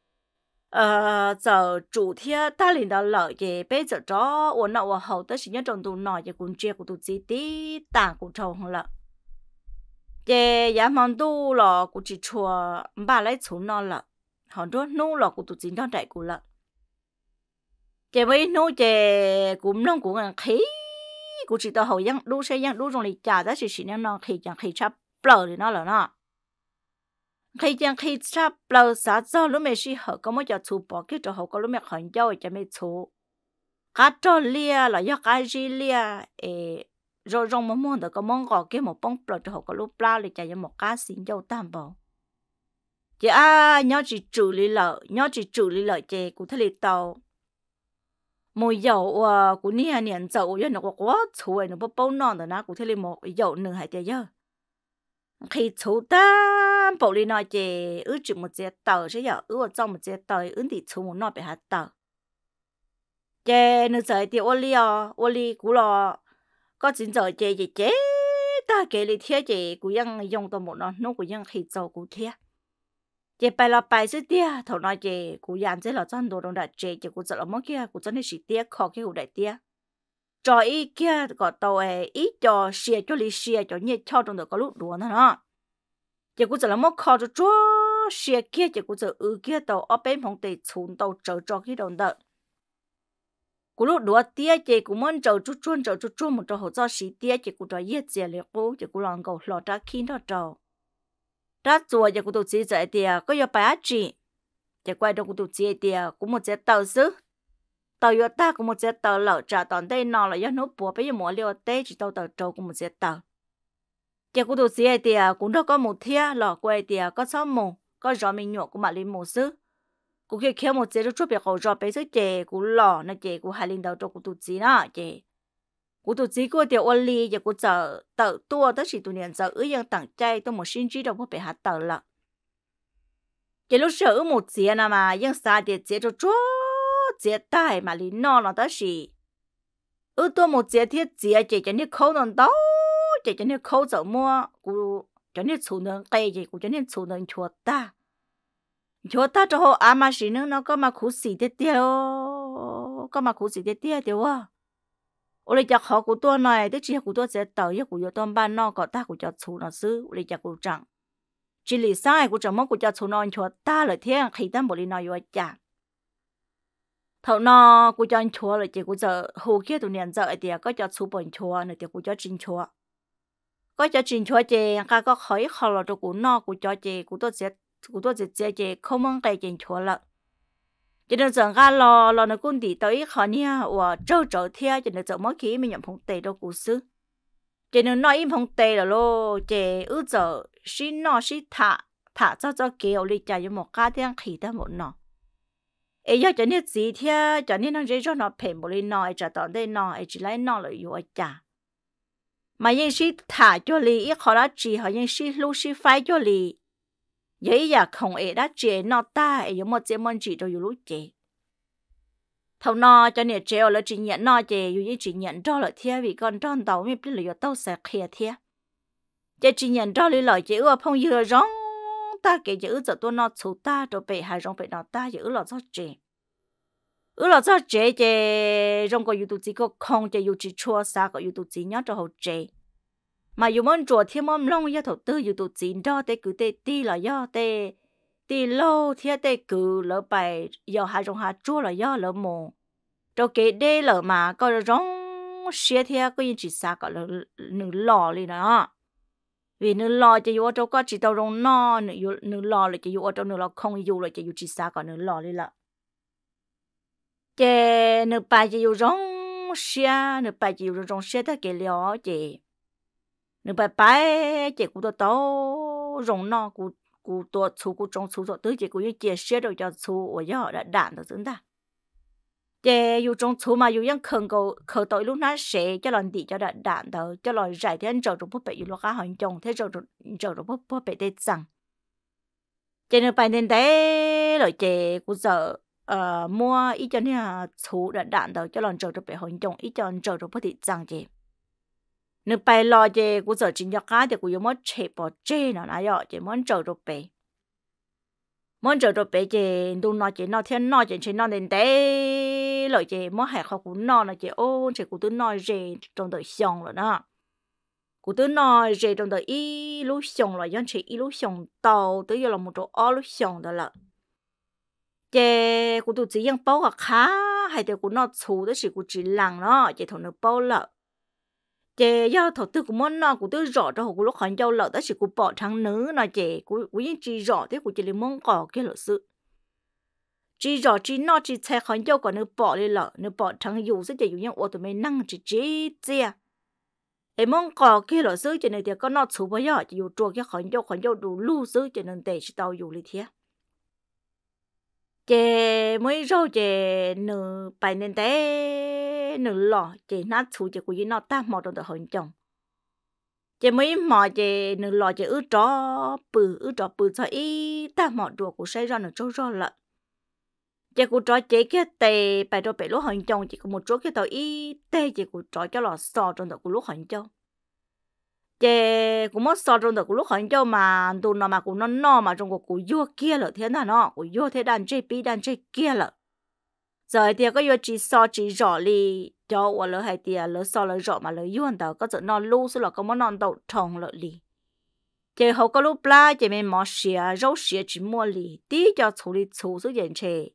ờ giờ chủ thiên ta liền đó lợi cái bây giờ đó我那我好的是那种都拿个工具，我都自己打骨头了。cái giá món tu là cũng chỉ chùa bà lấy xuống nó là họ đó nô là cũng tụi chính đó đại cũng là cái mấy nô cái cũng nó cũng là khí cũng chỉ tao hậu yang đu xe yang đu trong này trả đó chỉ chỉ nó khí chẳng khí chắp bờ thì nó là nó khi chẳng khi chắp bờ xã cho lúc mấy sĩ họ có mấy giờ chụp bỏ cái chỗ họ có lúc mấy khoản giao cho mấy chụp cá trâu lia là do cá gì lia rồi rong mắm món đó có món gò cái một bông bò cho họ có lúc pla để chạy một cá xin dâu tam bảo chị à nhớ chỉ chủ lý lợi nhớ chỉ chủ lý lợi chị cũng thấy tàu mùi dầu à cũng nia niệm dầu cho nó quá chuối nó bao bao non đó nó cũng thấy một dầu nửa hai tiền giờ khi chú ta bảo lý nói chị ước chừng một chiếc tàu chứ giờ ước trong một chiếc tàu ước thì chú muốn nó bị hạt tàu chị nó chạy thì ô li à ô li cũ lo có chính giờ chị chị chế ta kể lý thiết chị cũngยัง用到một nó nó cũngยังkhi giàu cũng thiết chị bài là bài chứ tia thầu nói chị cũng dàn chứ là chân đồ đồng đại chị chị cũng sợ là mất kia cũng chân đi xịt tia khó cái cũng đại tia cho ý kia có tàu ấy ít cho xìa cho lý xìa cho nhiệt cho trong đó có lúc đùa nữa nó chị cũng sợ là mất khó cho chúa xìa kia chị cũng sợ ư kia tàu ở bên phòng tây xuống tàu trở cho cái đồng đợt cú lúc đùa tia chị cũng muốn trâu chút chuôn trâu chút chuôn một trâu hỗ trợ xí tia chị cũng trâu yết dè liệt cú chị cũng lòng cầu lọt ra khi đó trâu ra chùa chị cũng tụt chỉ dạy tia có giờ bài chị chị quay đâu cũng tụt chỉ tia cũng một chiếc tàu xứ tàu yo ta cũng một chiếc tàu lợn trả toàn đây nọ là do nốt bùa bây giờ mua liều tê chỉ tàu tàu trâu cũng một chiếc tàu chị cũng tụt chỉ tia cũng đâu có một thia lọ quay tia có sáu mù có gió mình nhọ cũng mà lên một xứ cũng khi kéo một chế cho chút việc hậu cho bé sức chế cũng lò nó chế cũng hai linh đầu cho cũng tụt gì đó chế cũng tụt gì của tiểu ôn li giờ cũng chờ tự tua tới chỉ tụi niệm giờ ứ dân tặng chay tôi một xin chỉ đâu có bị hạt tờ là chế lúc sợ một chế nào mà dân xa để chế cho chút chế tai mà lý no là tới gì ứ tôi một chế thiết chế chế cho nên khâu non đó chế cho nên khâu giờ mua cũng cho nên chủ nương cây chế cũng cho nên chủ nương chuột ta chỗ ta cho họ à mà xí nữa nó có mà khú xí thế tiêu có mà khú xí thế tiêu tiêu à ô lấy chặt họ của tôi này tức chỉ của tôi sẽ tàu với của tôi ban nó có ta của cho chú nó xứ ô lấy chặt của chẳng chỉ lý sai của chẳng mong của cho chú nó chỗ ta là thế khi ta một lý nói vô chả thầu nó của cho chúa là chỉ của giờ hồ kia tụi niệm giờ thì có cho chú bọn chúa nữa thì của cho chính chúa có cho chính chúa thì cả có khởi khó là của nó của cho thì của tôi sẽ của tôi chỉ chỉ không mong cái chuyện chúa了，cho nên rằng cái lò lò nó cũng đi tới khó nha, và trâu trâu theo cho nên giờ mỗi khi mình nhận phong tề đâu cũng xứ, cho nên nói im phong tề là lo, chỉ ước giờ xin nó xin thả thả cho cho kéo đi chạy cho một cái tiếng khí ta một nọ, ấy giờ cho nên gì theo cho nên nó dễ cho nó phèn một lên nọ, cho tao đây nọ, ấy chỉ lấy nọ là yêu chả, mà những xin thả cho li ít khó là chỉ họ những xin lu xin phải cho li vậy giờ không ai đã chế nó ta ấy giống một chế môn chỉ đâu lúc chế thầu nó cho nên chế là chỉ nhận nó chế dù chỉ nhận cho là thiệt vì con tròn tàu mi biết là tàu sẽ khía thiệt chế chỉ nhận cho lý lợi chế ưa phong dừa rong ta kể chế ưa giờ tôi nó chủ ta rồi bị hai rong bị nó ta chế ưa là do chế ưa là do chế chế rong có youtube chỉ có không chế youtube chua sa có youtube chỉ nhớ cho hậu chế mà dù muốn chuột thêm món long do đầu tư dù tụt chín đó để cứ để đi là do để đi lâu thì để cứ lỡ bài do hai trong hai chua là do lỡ mù rồi cái đây lỡ mà có rong xe thì có những chỉ xa có lỡ nửa lò đi đó vì nửa lò chỉ dù cho có chỉ tàu rong no nửa nửa lò là chỉ dù cho nửa lò không dù là chỉ dù chỉ xa có nửa lò đi là cái nửa bài chỉ dù rong xe nửa bài chỉ dù rong xe ta cái liò chị nếu bài bài chị cũng tao rong nó cũng cũng tôi chú cũng trong chú rồi tới chị cũng như chia sẻ được cho chú ở giờ đã đạn được chúng ta chế yêu trong chú mà yêu yang khẩn cầu khởi tội lúc nãy sẽ cho lần đi cho đạn đạn đó cho lời giải thì anh trâu trong bút bệ yêu lúc cá hoàn chồng thế trâu trâu trong bút bút bệ tết rằng chế nên bài nên thế rồi chế cũng sợ ờ mua ít cho nên chú đạn đạn đó cho lần trâu trong bệ hoàn chồng ít cho trâu trong bút tết rằng chế nên bài lo chế cũng sợ chính cho cá thì cũng yêu mất chế bỏ chế nó nãy giờ chế muốn trâu trong bệ muốn trâu trong bệ chế đồ nó chế nó thiên nó chế chế nó nên thế rồi chế muốn hại họ cũng nó là chế ô chế cũng tính nói gì trong đời xong rồi đó cũng tính nói gì trong đời ý lúc xong rồi dân chế ý lúc xong tàu tới giờ là một chỗ ó lúc xong đó là chế cũng tụi chỉ yang bao cả khá hay thì cũng nó chú đó chỉ cũng chỉ lằng nó chế thằng nó bao lợ chế do thằng tư cũng muốn nó cũng tư rõ cho họ cũng lúc hoàn châu lợ đó chỉ cũng bỏ thằng nữ nó chế cũng cũng những chỉ rõ thế cũng chỉ là mong cỏ cái lợ sự chỉ rõ chỉ nó chỉ xe hoàn châu còn nó bỏ đi lợ nó bỏ thằng dù sẽ chỉ dùng những ô tô máy năng chỉ chỉ chia em mong cỏ cái lợ sự cho nên thì có nó chú bao giờ chỉ dùng chuột cái hoàn châu hoàn châu đủ lưu sự cho nên để chỉ tao dùng đi thế chế mới rồi chế nửa bài nên té nửa lọ chế nát chú chế của những nó ta mò trong đời hoàn chồng chế mới mò chế nửa lọ chế ứ trò bự ứ trò bự cho ý ta mò đùa của say ra nửa trâu ra lợ chế của trò chế cái tề bài trò bể lúc hoàn chồng chỉ có một chỗ cái tàu ý tề chế của trò cho lọ sò trong đời của lúc hoàn chồng chế cũng mất sò trong đời của lúc hoàn chồng mà tụi nó mà cũng nó no mà trong cuộc của vua kia lợ thế nào nó của vua thế đàn chế bi đàn chế kia lợ giờ thì có vua chỉ sò chỉ rõ li cho và lỡ hay thì lỡ sò lỡ rõ mà lỡ vua tao có chợ non lu số là có món non tàu trồng lợ li chế hậu có lúc la chế mình mò xìa rau xìa chỉ mua li tí cho处理处số tiền chế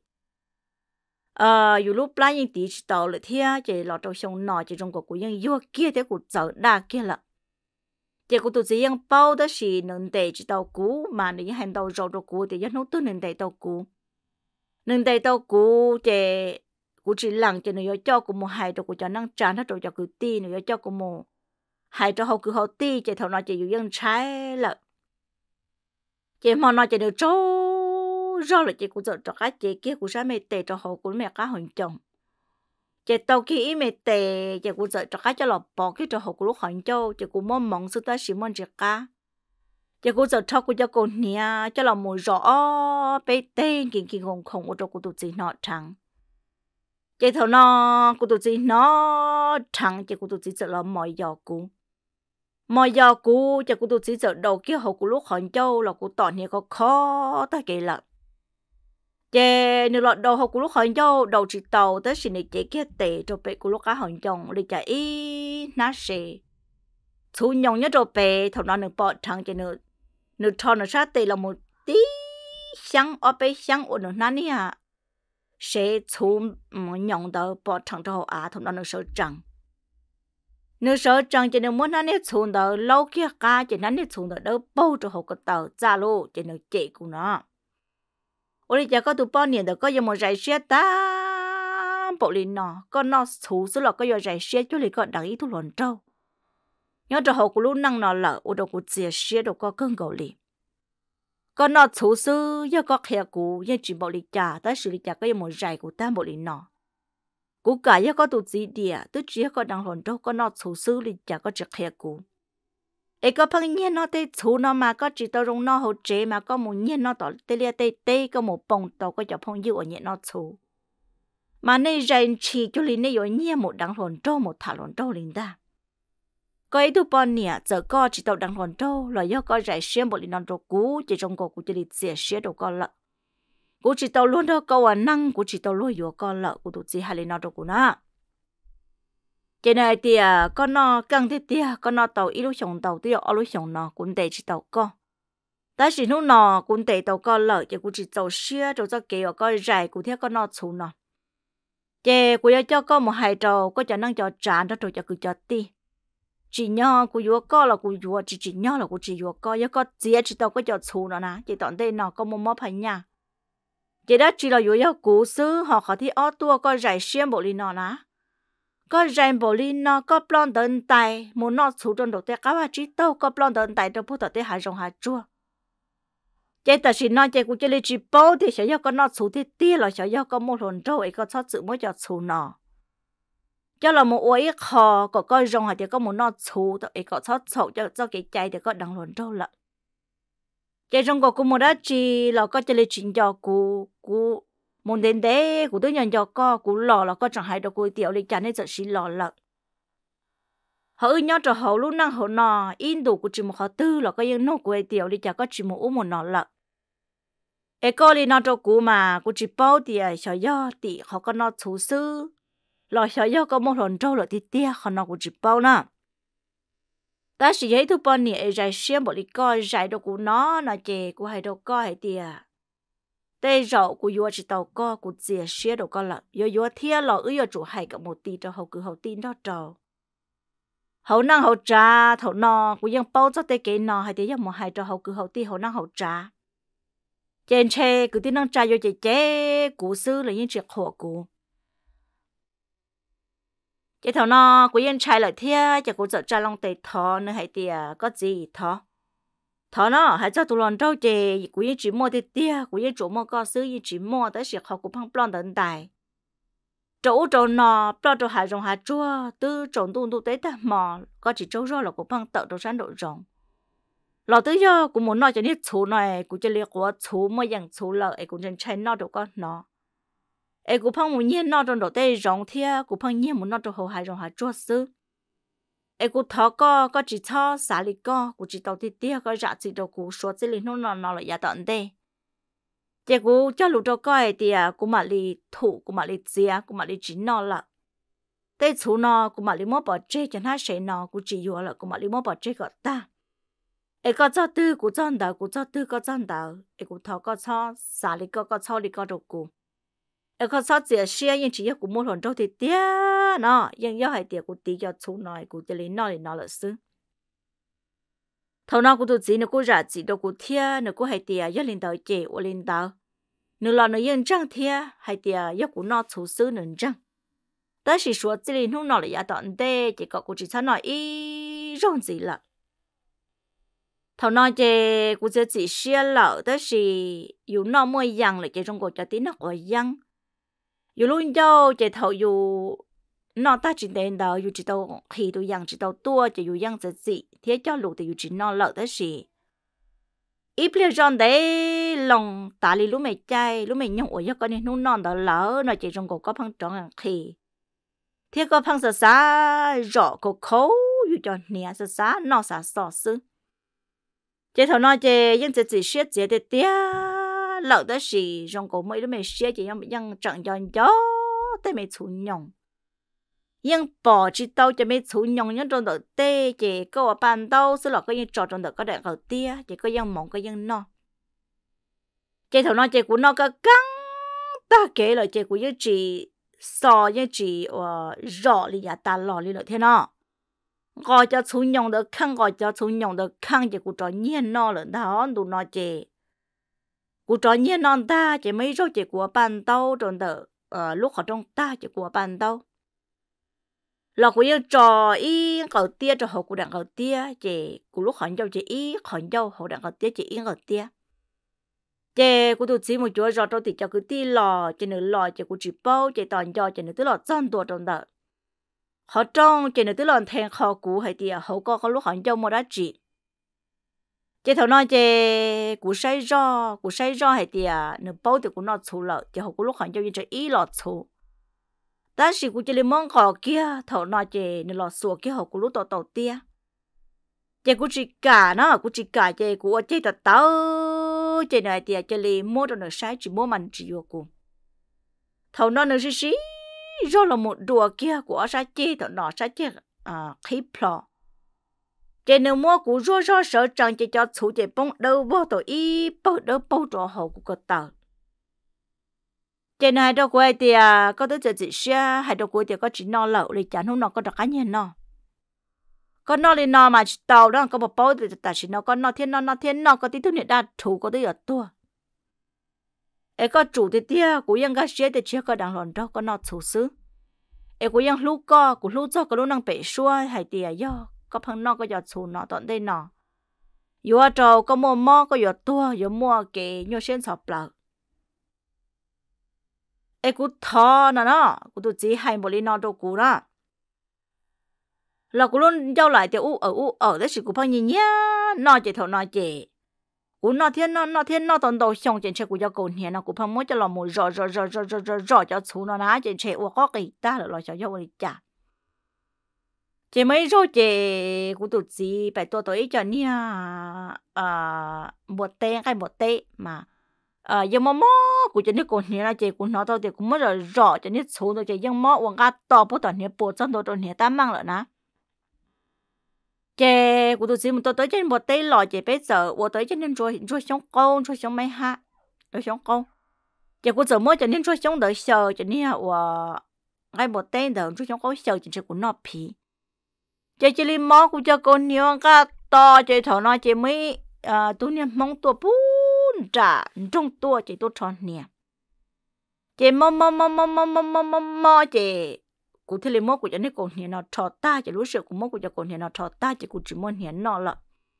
ờ dù lúc la những tí chỉ tàu lợ thế chế lọ trâu sông nọ chế trong cuộc của những vua kia thế của chợ đa kia lợ chế của tụi chị yang bao đó là nâng đề chỉ tàu cũ mà nếu hành tàu rau đồ cũ thì nó tôi nâng đề tàu cũ nâng đề tàu cũ chế của chị lăng chế nếu cho của một hai đồ của cho năng tràn hết rồi cho cứ ti nếu cho của một hai đồ hậu cứ hậu ti chế thầu nó chế dù yang trái lợ chế mà nó chế được trâu rau là chế của giờ cho cái chế kia của sao mẹ tệ cho hậu của mẹ cá hoàn chồng chế tàu kia mẹ tệ chế của giờ cho cái cho lọ bỏ cái cho hậu của lúc hoàn châu chế của mong mong sự ta chỉ mong chế cá chế của giờ cho của cho cô nia cho lọ mùi rõ bé tên kinh kinh khủng khủng của của tụi chị nó trắng chế thầu nó của tụi chị nó trắng chế của tụi chị sợ là mọi giò cũ mọi giò cũ chế của tụi chị sợ đầu kia hậu của lúc hoàn châu là của tọn này có khó ta kể là chế nếu lọt đầu học của lúc hoàn châu đầu chỉ tàu tới xin để chế kia tệ cho bé của lúc cá hoàn chồng để chạy ý nát xì chú nhông nhớ cho bé thằng nó nửa bỏ thằng chế nửa nửa thon nửa sát tệ là một tí sáng ở bé sáng ở nửa nán đi à sẽ chú nhông đó bỏ thằng cho họ à thằng nó nửa sợ trăng nửa sợ trăng chế nửa muốn nán đi chú đó lâu kia cá chế nán đi chú đó đâu bao cho họ cái tàu ra lô chế nửa chế của nó ôi giờ có tụi bao nhiêu đó có giờ một giải xe ta bộ linh nọ con nó xù số là có giờ giải xe cho lấy con đằng ý thu luận trâu nhớ cho họ của lúc năng nọ lợ ô đồ của chia xe đồ có cơn gầu lì con nó xù sư giờ có khe cũ giờ chỉ bộ linh trà tới xử lý trà có giờ một giải của ta bộ linh nọ cũ cả giờ có tụi gì địa tức chỉ có đằng luận trâu con nó xù sư linh trà có chỉ khe cũ ấy có phong nhiên nó tê chú nó mà có chỉ tao rong nó hỗ trợ mà có một nhiên nó tao tê lia tê tê có một bông tao có cho phong dịu ở nhẹ nó chú mà này rèn chỉ cho linh này ở nhiên một đằng hồn trâu một thả hồn trâu linh ta có ấy tụi bọn nè giờ có chỉ tao đằng hồn trâu là do có rải xem một linh non trâu cũ chỉ trong cổ của chỉ lịch xỉa xỉa đồ con lợ cũ chỉ tao luôn đó câu à năng cũ chỉ tao luôn vừa con lợ của tụi chị hai linh non trâu cũ na cái này thì con nó căng thế tia con nó tàu ít lúc sống tàu tia ở lúc sống nó cũng để chỉ tàu con ta chỉ lúc nó cũng để tàu con lợi chỉ cũng chỉ tàu xia rồi cho kêu con dài cũng thế con nó chú nó cái cũng cho con một hai trâu có cho năng cho trả đó rồi cho cứ cho ti chỉ nhau cũng vừa con là cũng vừa chỉ chỉ nhau là cũng chỉ vừa con giờ có gì chỉ tàu có cho chú nó nè chỉ tận đây nó có một món phải nhà chỉ đó chỉ là vừa giờ cũ xứ họ có thể ở tua con dài xuyên bộ đi nó nè có rèn bộ linh nó có plon đơn tài muốn nó chú trong đầu tê cá và trí tâu có plon đơn tài trong phút tê hải rồng hải chua chế ta chỉ nói chế cũng chế lấy chỉ bao thì sẽ do con nó chú thì tia là sẽ do con một lần trâu ấy có thoát sự mới cho chú nó cho là một ôi khó có coi rong hay thì có một nó chú thì có thoát sầu cho cho cái chạy thì có đằng lần trâu lận chế trong có cũng một đó chỉ là có chế lấy chuyện cho cụ cụ muốn đến đấy cụ tôi nhận cho co cụ lò là có chẳng hay đâu cụ tiểu lấy chán nên giờ chỉ lò lận họ ơi nhớ cho họ lúc năng họ nọ in đủ của chỉ một họ tư là có những nô của tiểu đi chả có chỉ một uống một nọ lợ ê cô đi nó cho cú mà cú chỉ bao thì sợ do thì họ có nó chủ sư lo sợ do có một lần trâu là thì tia họ nó cú chỉ bao nè ta chỉ thấy thu bao nè giải xem bộ đi coi giải đồ của nó là chè của hai đồ coi hay tia tây rậu của vua chỉ tàu co của dìa xe đồ coi là vua vua thia lò ư vua chủ hay cả một tí cho họ cứ họ tin đó trâu hậu năng hậu trả thầu nọ cũngยังbao cho tới cái nọ hay thìยังmột hai cho hậu cứ hậu ti hậu năng hậu trả trên xe cứ tin năng trả vô chế chế cú sư là những chuyện khổ cú chế thầu nọ cũngยังtrái lại thia cho cú sợ trả lòng tệ thọ nữa hay thì có gì thọ thọ nó hay cho tụi lần trâu chế cũngยังchỉ mua thì tia cũngยังchủ mua có sưยังchỉ mua tới sự học cũng phăng plon tận tài chỗ chỗ nọ bao chỗ hải rồng hải chua từ trồng tung tung tới ta mò có chỉ chỗ rồi là cũng bằng tự đồ sáng độ rồng lò tới giờ cũng muốn nói cho biết chú này cũng cho liệt của chú mà dạng chú lợi cũng chân chạy nó được con nó ấy cũng bằng muốn nhiên nó trong độ tây rồng thia cũng bằng nhiên muốn nó trong hồ hải rồng hải chua sư ấy cũng thọ co có chỉ cho xả lì co cũng chỉ tàu tiệt tia có dạ chỉ đồ cũng số chỉ lì nó nó nó là giá tận đây chế cú cho lũ cho coi thì à cú mà li thủ cú mà li chia cú mà li chín nó là tây chú nó cú mà li mua bỏ chế cho nó sẽ nó cú chỉ vừa là cú mà li mua bỏ chế gọi ta ấy có cho tư cú cho đào cú cho tư có cho đào ấy cú thọ có cho xả li có có cho li có đồ cú ấy có cho chia sẻ nhưng chỉ cú mua lần đầu thì tia nó nhưng do hai tia cú tí cho chú nó cú chỉ li nó li nó là xứ thầu nào cũng tụt gì nó cũng giả chỉ đâu cũng thia nó cũng hay tia do linh đạo chế ở linh đạo nó là nó yên trăng thia hay tia do cũng nó chủ sư nó trăng tới khi số chỉ linh không nó là giá tận đây chỉ có cũng chỉ cho nó ý rong gì là thầu nào chế cũng sẽ chỉ xia lợ tới khi dù nó mua yang là chế trong cuộc cho tí nó ở yang dù luôn đâu chế thầu dù nó ta chỉ đến đó dù chỉ tao khi tôi yang chỉ tao tua chỉ dù yang sẽ gì thế cho lũ thì dù chỉ nó lợi tới gì ít bây giờ đấy lòng ta li lũ mày chay lũ mày nhung ở giấc con nên nó non đó lỡ nó chỉ trong cổ có phăng tròn hàng khi thế có phăng sợ xa rõ cổ khấu dù cho nè sợ xa nó xa xỏ xứ chỉ thằng nó chỉยังsẽ chỉ xét chỉ để tia lợi tới gì trong cổ mấy lũ mày xét chỉ yang yang chẳng cho gió tới mày chủ nhung nhưng bỏ chỉ tao cho mấy chú nhung những trong đó tê chỉ có ở bàn tao sẽ là cái những trò trong đó có đại đầu tia chỉ có những mỏng cái những no chỉ thằng nó chỉ của nó cái căng ta kể lại chỉ của những chỉ so những chỉ ờ rõ li ya ta lò li lại thế nó gọi cho chú nhung được khăn gọi cho chú nhung được khăn chỉ của trò nhiên no là đó đủ nó chỉ của trò nhiên non ta chỉ mấy rau chỉ của bàn tao trong đó ờ lúc họ trong ta chỉ của bàn tao là của những trò ý cầu tia trò học của đảng cầu tia chỉ của lúc họ nhau chỉ ý họ nhau họ đảng cầu tia chỉ ý cầu tia chỉ của tụi chỉ một chỗ rồi thì cho cứ tia lò chỉ nửa lò chỉ của chỉ bao chỉ toàn do chỉ nửa tứ lò chân tua trong đó họ trong chỉ nửa tứ lò thèn kho cũ hay tia họ có có lúc họ nhau một đã chỉ chỉ thằng nói chỉ của say do của say do hay tia nửa bao thì của nó xù lợ chỉ họ của lúc họ nhau chỉ ý lò xù ta chỉ cũng chỉ lấy món cỏ kia thầu nói chè nên lò xùa kia họ cũng lúc tàu tàu tia chè cũng chỉ cả nó cũng chỉ cả chè của chè tàu tàu chè này tia chè lấy mua cho nó sai chỉ mua mình chỉ vô cùng thầu nó nó xí xí do là một đùa kia của sai chè thầu nó sai chè à khí plò chè nếu mua cũng do do sợ chẳng chè cho chủ chè bông đâu vô tổ y bao đâu bao trò họ cũng có tàu trên hai đâu quay thì có tới chỉ xe hai đâu quay thì có chỉ no lẩu thì chẳng không nó có được cá nhân nó có no thì no mà tàu đó có một bao thì ta chỉ nó có no thiên no no thiên no có tí thứ này đa chủ có tới ở tua ấy có chủ thì tia của yang cái xe thì chưa có đằng lòn đó có no chủ xứ ấy của yang lúc co của lúc cho có lúc năng bể xua hay tia do có phăng no có giờ chủ nó tận đây nó yếu trâu có mua mò có yếu tua yếu mua cái nhiều xuyên sọp lợ ê cú thò nè nó cú tụi chỉ hay một lý nó đâu cú đó là cú luôn giao lại thì u ở u ở đấy chỉ cú phong nhìn nhá nó chỉ thầu nó chỉ cú nó thiên nó nó thiên nó tận đầu xong trên xe cú cho cú nhẹ nó cú phong mới cho là một rõ rõ rõ rõ rõ rõ rõ cho chú nó ná trên xe u có cái ta là lo cho cho đi chả chỉ mấy rồi chị cú tụi chỉ phải tôi tới cho nia à một tên cái một tên mà à giờ mà mò cú cho nên cú nhẹ là chị cú nó tao thì cú mới rõ rõ cho nên chú nó chị giờ mò uống cá to bữa tao nhẹ bữa chân tôi tôi nhẹ ta mang lại nè chị của tôi xin một tôi tới trên một tay lò chị bây giờ tôi tới trên nên rồi rồi sống câu rồi sống mấy ha rồi sống câu chị của giờ mới cho nên rồi sống đợi chờ cho nên là ngay một tay đợi rồi sống câu chờ chị của nó phì chị chỉ li mò của cho con nhiều cái to chị thở nói chị mới à tôi niệm mong tôi bún trả trong tôi chị tôi tròn nè chị mò mò mò mò mò mò mò mò mò chị cụ thể là mốt của cho nên còn hiện nó trò ta chỉ lúc sợ của mốt của cho còn hiện nó trò ta chỉ cụ chỉ muốn hiện nó là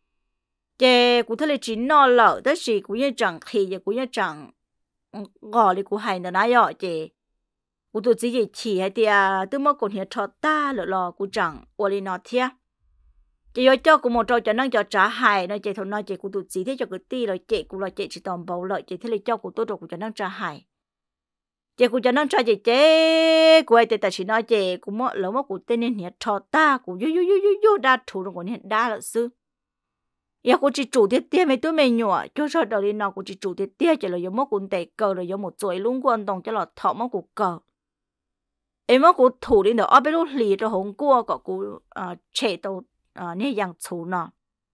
chỉ cụ thể là chỉ nó là đó là cụ như chẳng khi giờ cụ như chẳng gọi là cụ hay nó nói rồi chỉ cụ tôi chỉ gì chỉ hay thì à tôi mốt còn hiện trò ta là là cụ chẳng gọi là nó thiệt chỉ do cho cụ một trò cho năng cho trả hại nó chỉ thôi nói chỉ cụ tôi chỉ thế cho cái ti rồi chỉ cụ là chỉ chỉ toàn bảo lợi chỉ thế là cho cụ tôi rồi cụ cho năng trả hại chị cũng cho nó cho chị chế cô ấy tại chỉ nói chị cũng mất lỡ mất của tên nên hiện trò ta cũng yo yo yo yo yo đa thủ rồi còn hiện đa là sư ya cô chỉ chủ tiết tiết mấy tôi mấy nhỏ cho cho đầu đi nào cô chỉ chủ tiết tiết chỉ là giống mất của tệ cờ rồi giống một chuỗi luôn quan đồng cho là thọ mất của cờ em mất của thủ đi nữa ở bên lúc lì cho hồng cua có của trẻ tàu nên dạng chủ nọ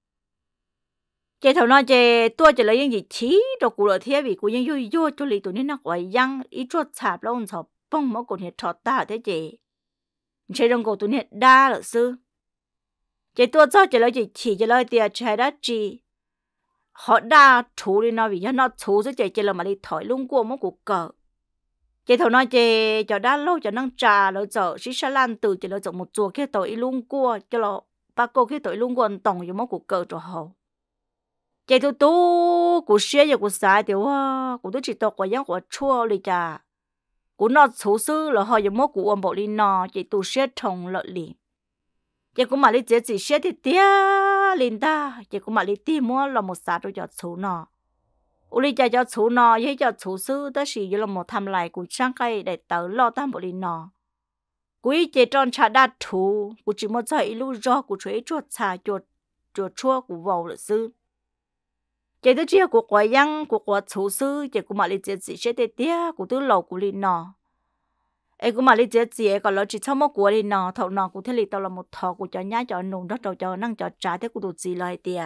chị thầu nói chị tôi chỉ lấy những gì chí rồi cụ lợi thế vì cụ những vui vui cho lý tụi nên nó gọi yang ít chút chạp lâu rồi bông mất còn hiện trọt ta thế chị chị đồng cổ tụi nên đa là sư chị tôi cho chị lấy chị chỉ chị lấy tiền chị đã chị họ đa chú đi nó vì nó chú với chị chị là mà đi thổi luôn qua mất cụ cờ chị thầu nói chị cho đa lâu cho năng trà rồi giờ xí xa lan từ chị lấy một chùa kia tội luôn qua cho là ba cô kia tội luôn qua tổng cho mất cụ cờ rồi hậu chị tôi tu cụ xe giờ cụ xài thì wa cụ tôi chỉ tao quả giang quả chua đi cha cụ nó xấu xứ là họ giờ mất cụ ôm bộ đi nọ chị tu xe trồng lợi liền chị cũng mà đi chế chỉ xe thì tia liền ta chị cũng mà đi tìm mua là một xã rồi cho xấu nọ u đi cha cho xấu nọ với cho xấu xứ đó là là một tham lại cụ sang cây để tớ lo tam bộ đi nọ cụ ý chị tròn cha đa thủ cụ chỉ một giờ ilu do cụ chơi chuột xà chuột chuột chua cụ vào là xứ chị tôi chia của quả yang của quả chủ sư chị cũng mà đi chơi gì sẽ để tia của tôi lẩu của linh nọ em cũng mà đi chơi gì còn lo chỉ cho một của linh nọ thầu nọ của thế li tao là một thọ của cho nhá cho nung đó cho cho năng cho trả thế của tôi gì lại tia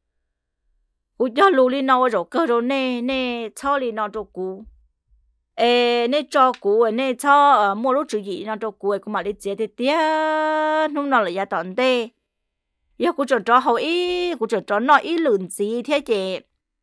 của cho lù linh nọ rồi cơ rồi nè nè cho linh nọ rồi của ê nè cho của nè cho mua lúc chữ gì nọ rồi của cũng mà đi chơi để tia nung nọ là giá tận tê giờ cô chọn cho hậu ý cô chọn cho nó ý lươn gì thế chị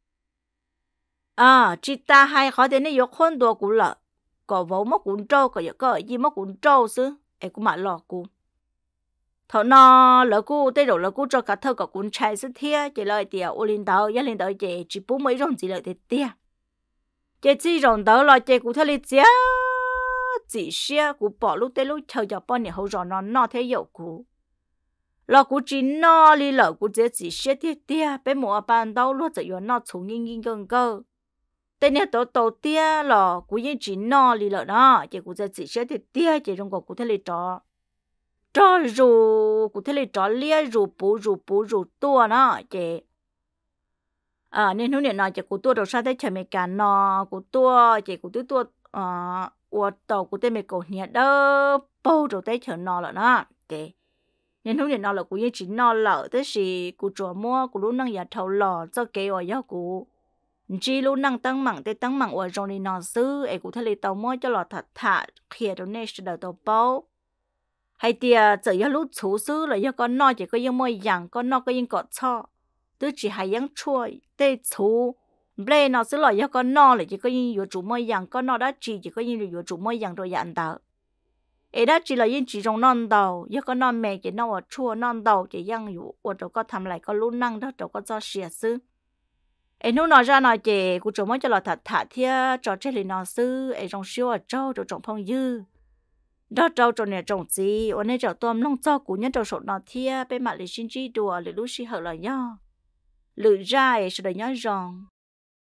à chị ta hay khó đến đây có con đồ cũng lợ có vấu mất cũng trâu có có gì mất cũng trâu xứ em cũng mà lo cô thọ nó lỡ cô tới rồi lỡ cô cho cả thơ có cũng chạy xứ thế chị lời tiệt ô linh tàu giá linh tàu chị chỉ bố mấy rồng gì lợi thì tiệt chị chỉ rồng tàu là chị cũng thấy lý giá chỉ xe cũng bỏ lúc tới lúc chờ cho bao nhiêu hậu rồi nó nó thế dậu cô là cú chỉ nó li lợ cú chỉ chỉ xét tiệt tiệt bé mua bàn đầu luôn chỉ nó chung nghiêng nghiêng gần cơ tên này tổ tổ tiệt là cú yên chỉ nó li lợ đó chỉ cú chỉ chỉ xét tiệt tiệt chỉ trong cuộc cú thấy li trò trò rù cú thấy li trò lia rù bù rù bù rù tua nó chỉ à nên hôm nay nói chỉ cú tua đầu sao tới chơi mấy cái nó cú tua chỉ cú tua tua à uất tàu cú tên mấy cổ nhẹ đó bao đầu tới chơi nó là nó chỉ nên hôm nay nó là cũng như chỉ nó lợ tới gì cũng chùa mua cũng lúc năng nhà thầu lò cho kế ở giáo cũng chỉ lúc năng tăng mặn tới tăng mặn ở trong này nó xứ ấy cũng thấy là tàu mua cho lò thật thà kia trong này sẽ đợi tàu bao hay tiề giờ giáo lúc chú xứ là do con nó chỉ có những môi dạng con nó có những cọt cho tức chỉ hay những chua tê chú bây nó xứ là do con nó là chỉ có những yếu chủ môi dạng con nó đã chỉ chỉ có những yếu chủ môi dạng rồi dạng tạo ấy đó chỉ là những chỉ trong non đầu giờ có non mẹ chỉ nó ở chua non đầu chỉ yang dụ ở chỗ có làm lại có lúc năng đó chỗ có cho xỉa sư ấy nó nói ra nói chị của chỗ mới cho là thật thà thia cho chơi liền nó sư ấy trong siêu ở châu chỗ trong phong dư đó châu chỗ này trồng gì ở đây chỗ tôm nông cho của nhân chỗ sổ nó thia bên mặt lịch sinh chi đùa lịch lúc xí hở là do lựa ra ấy sẽ được nhớ rằng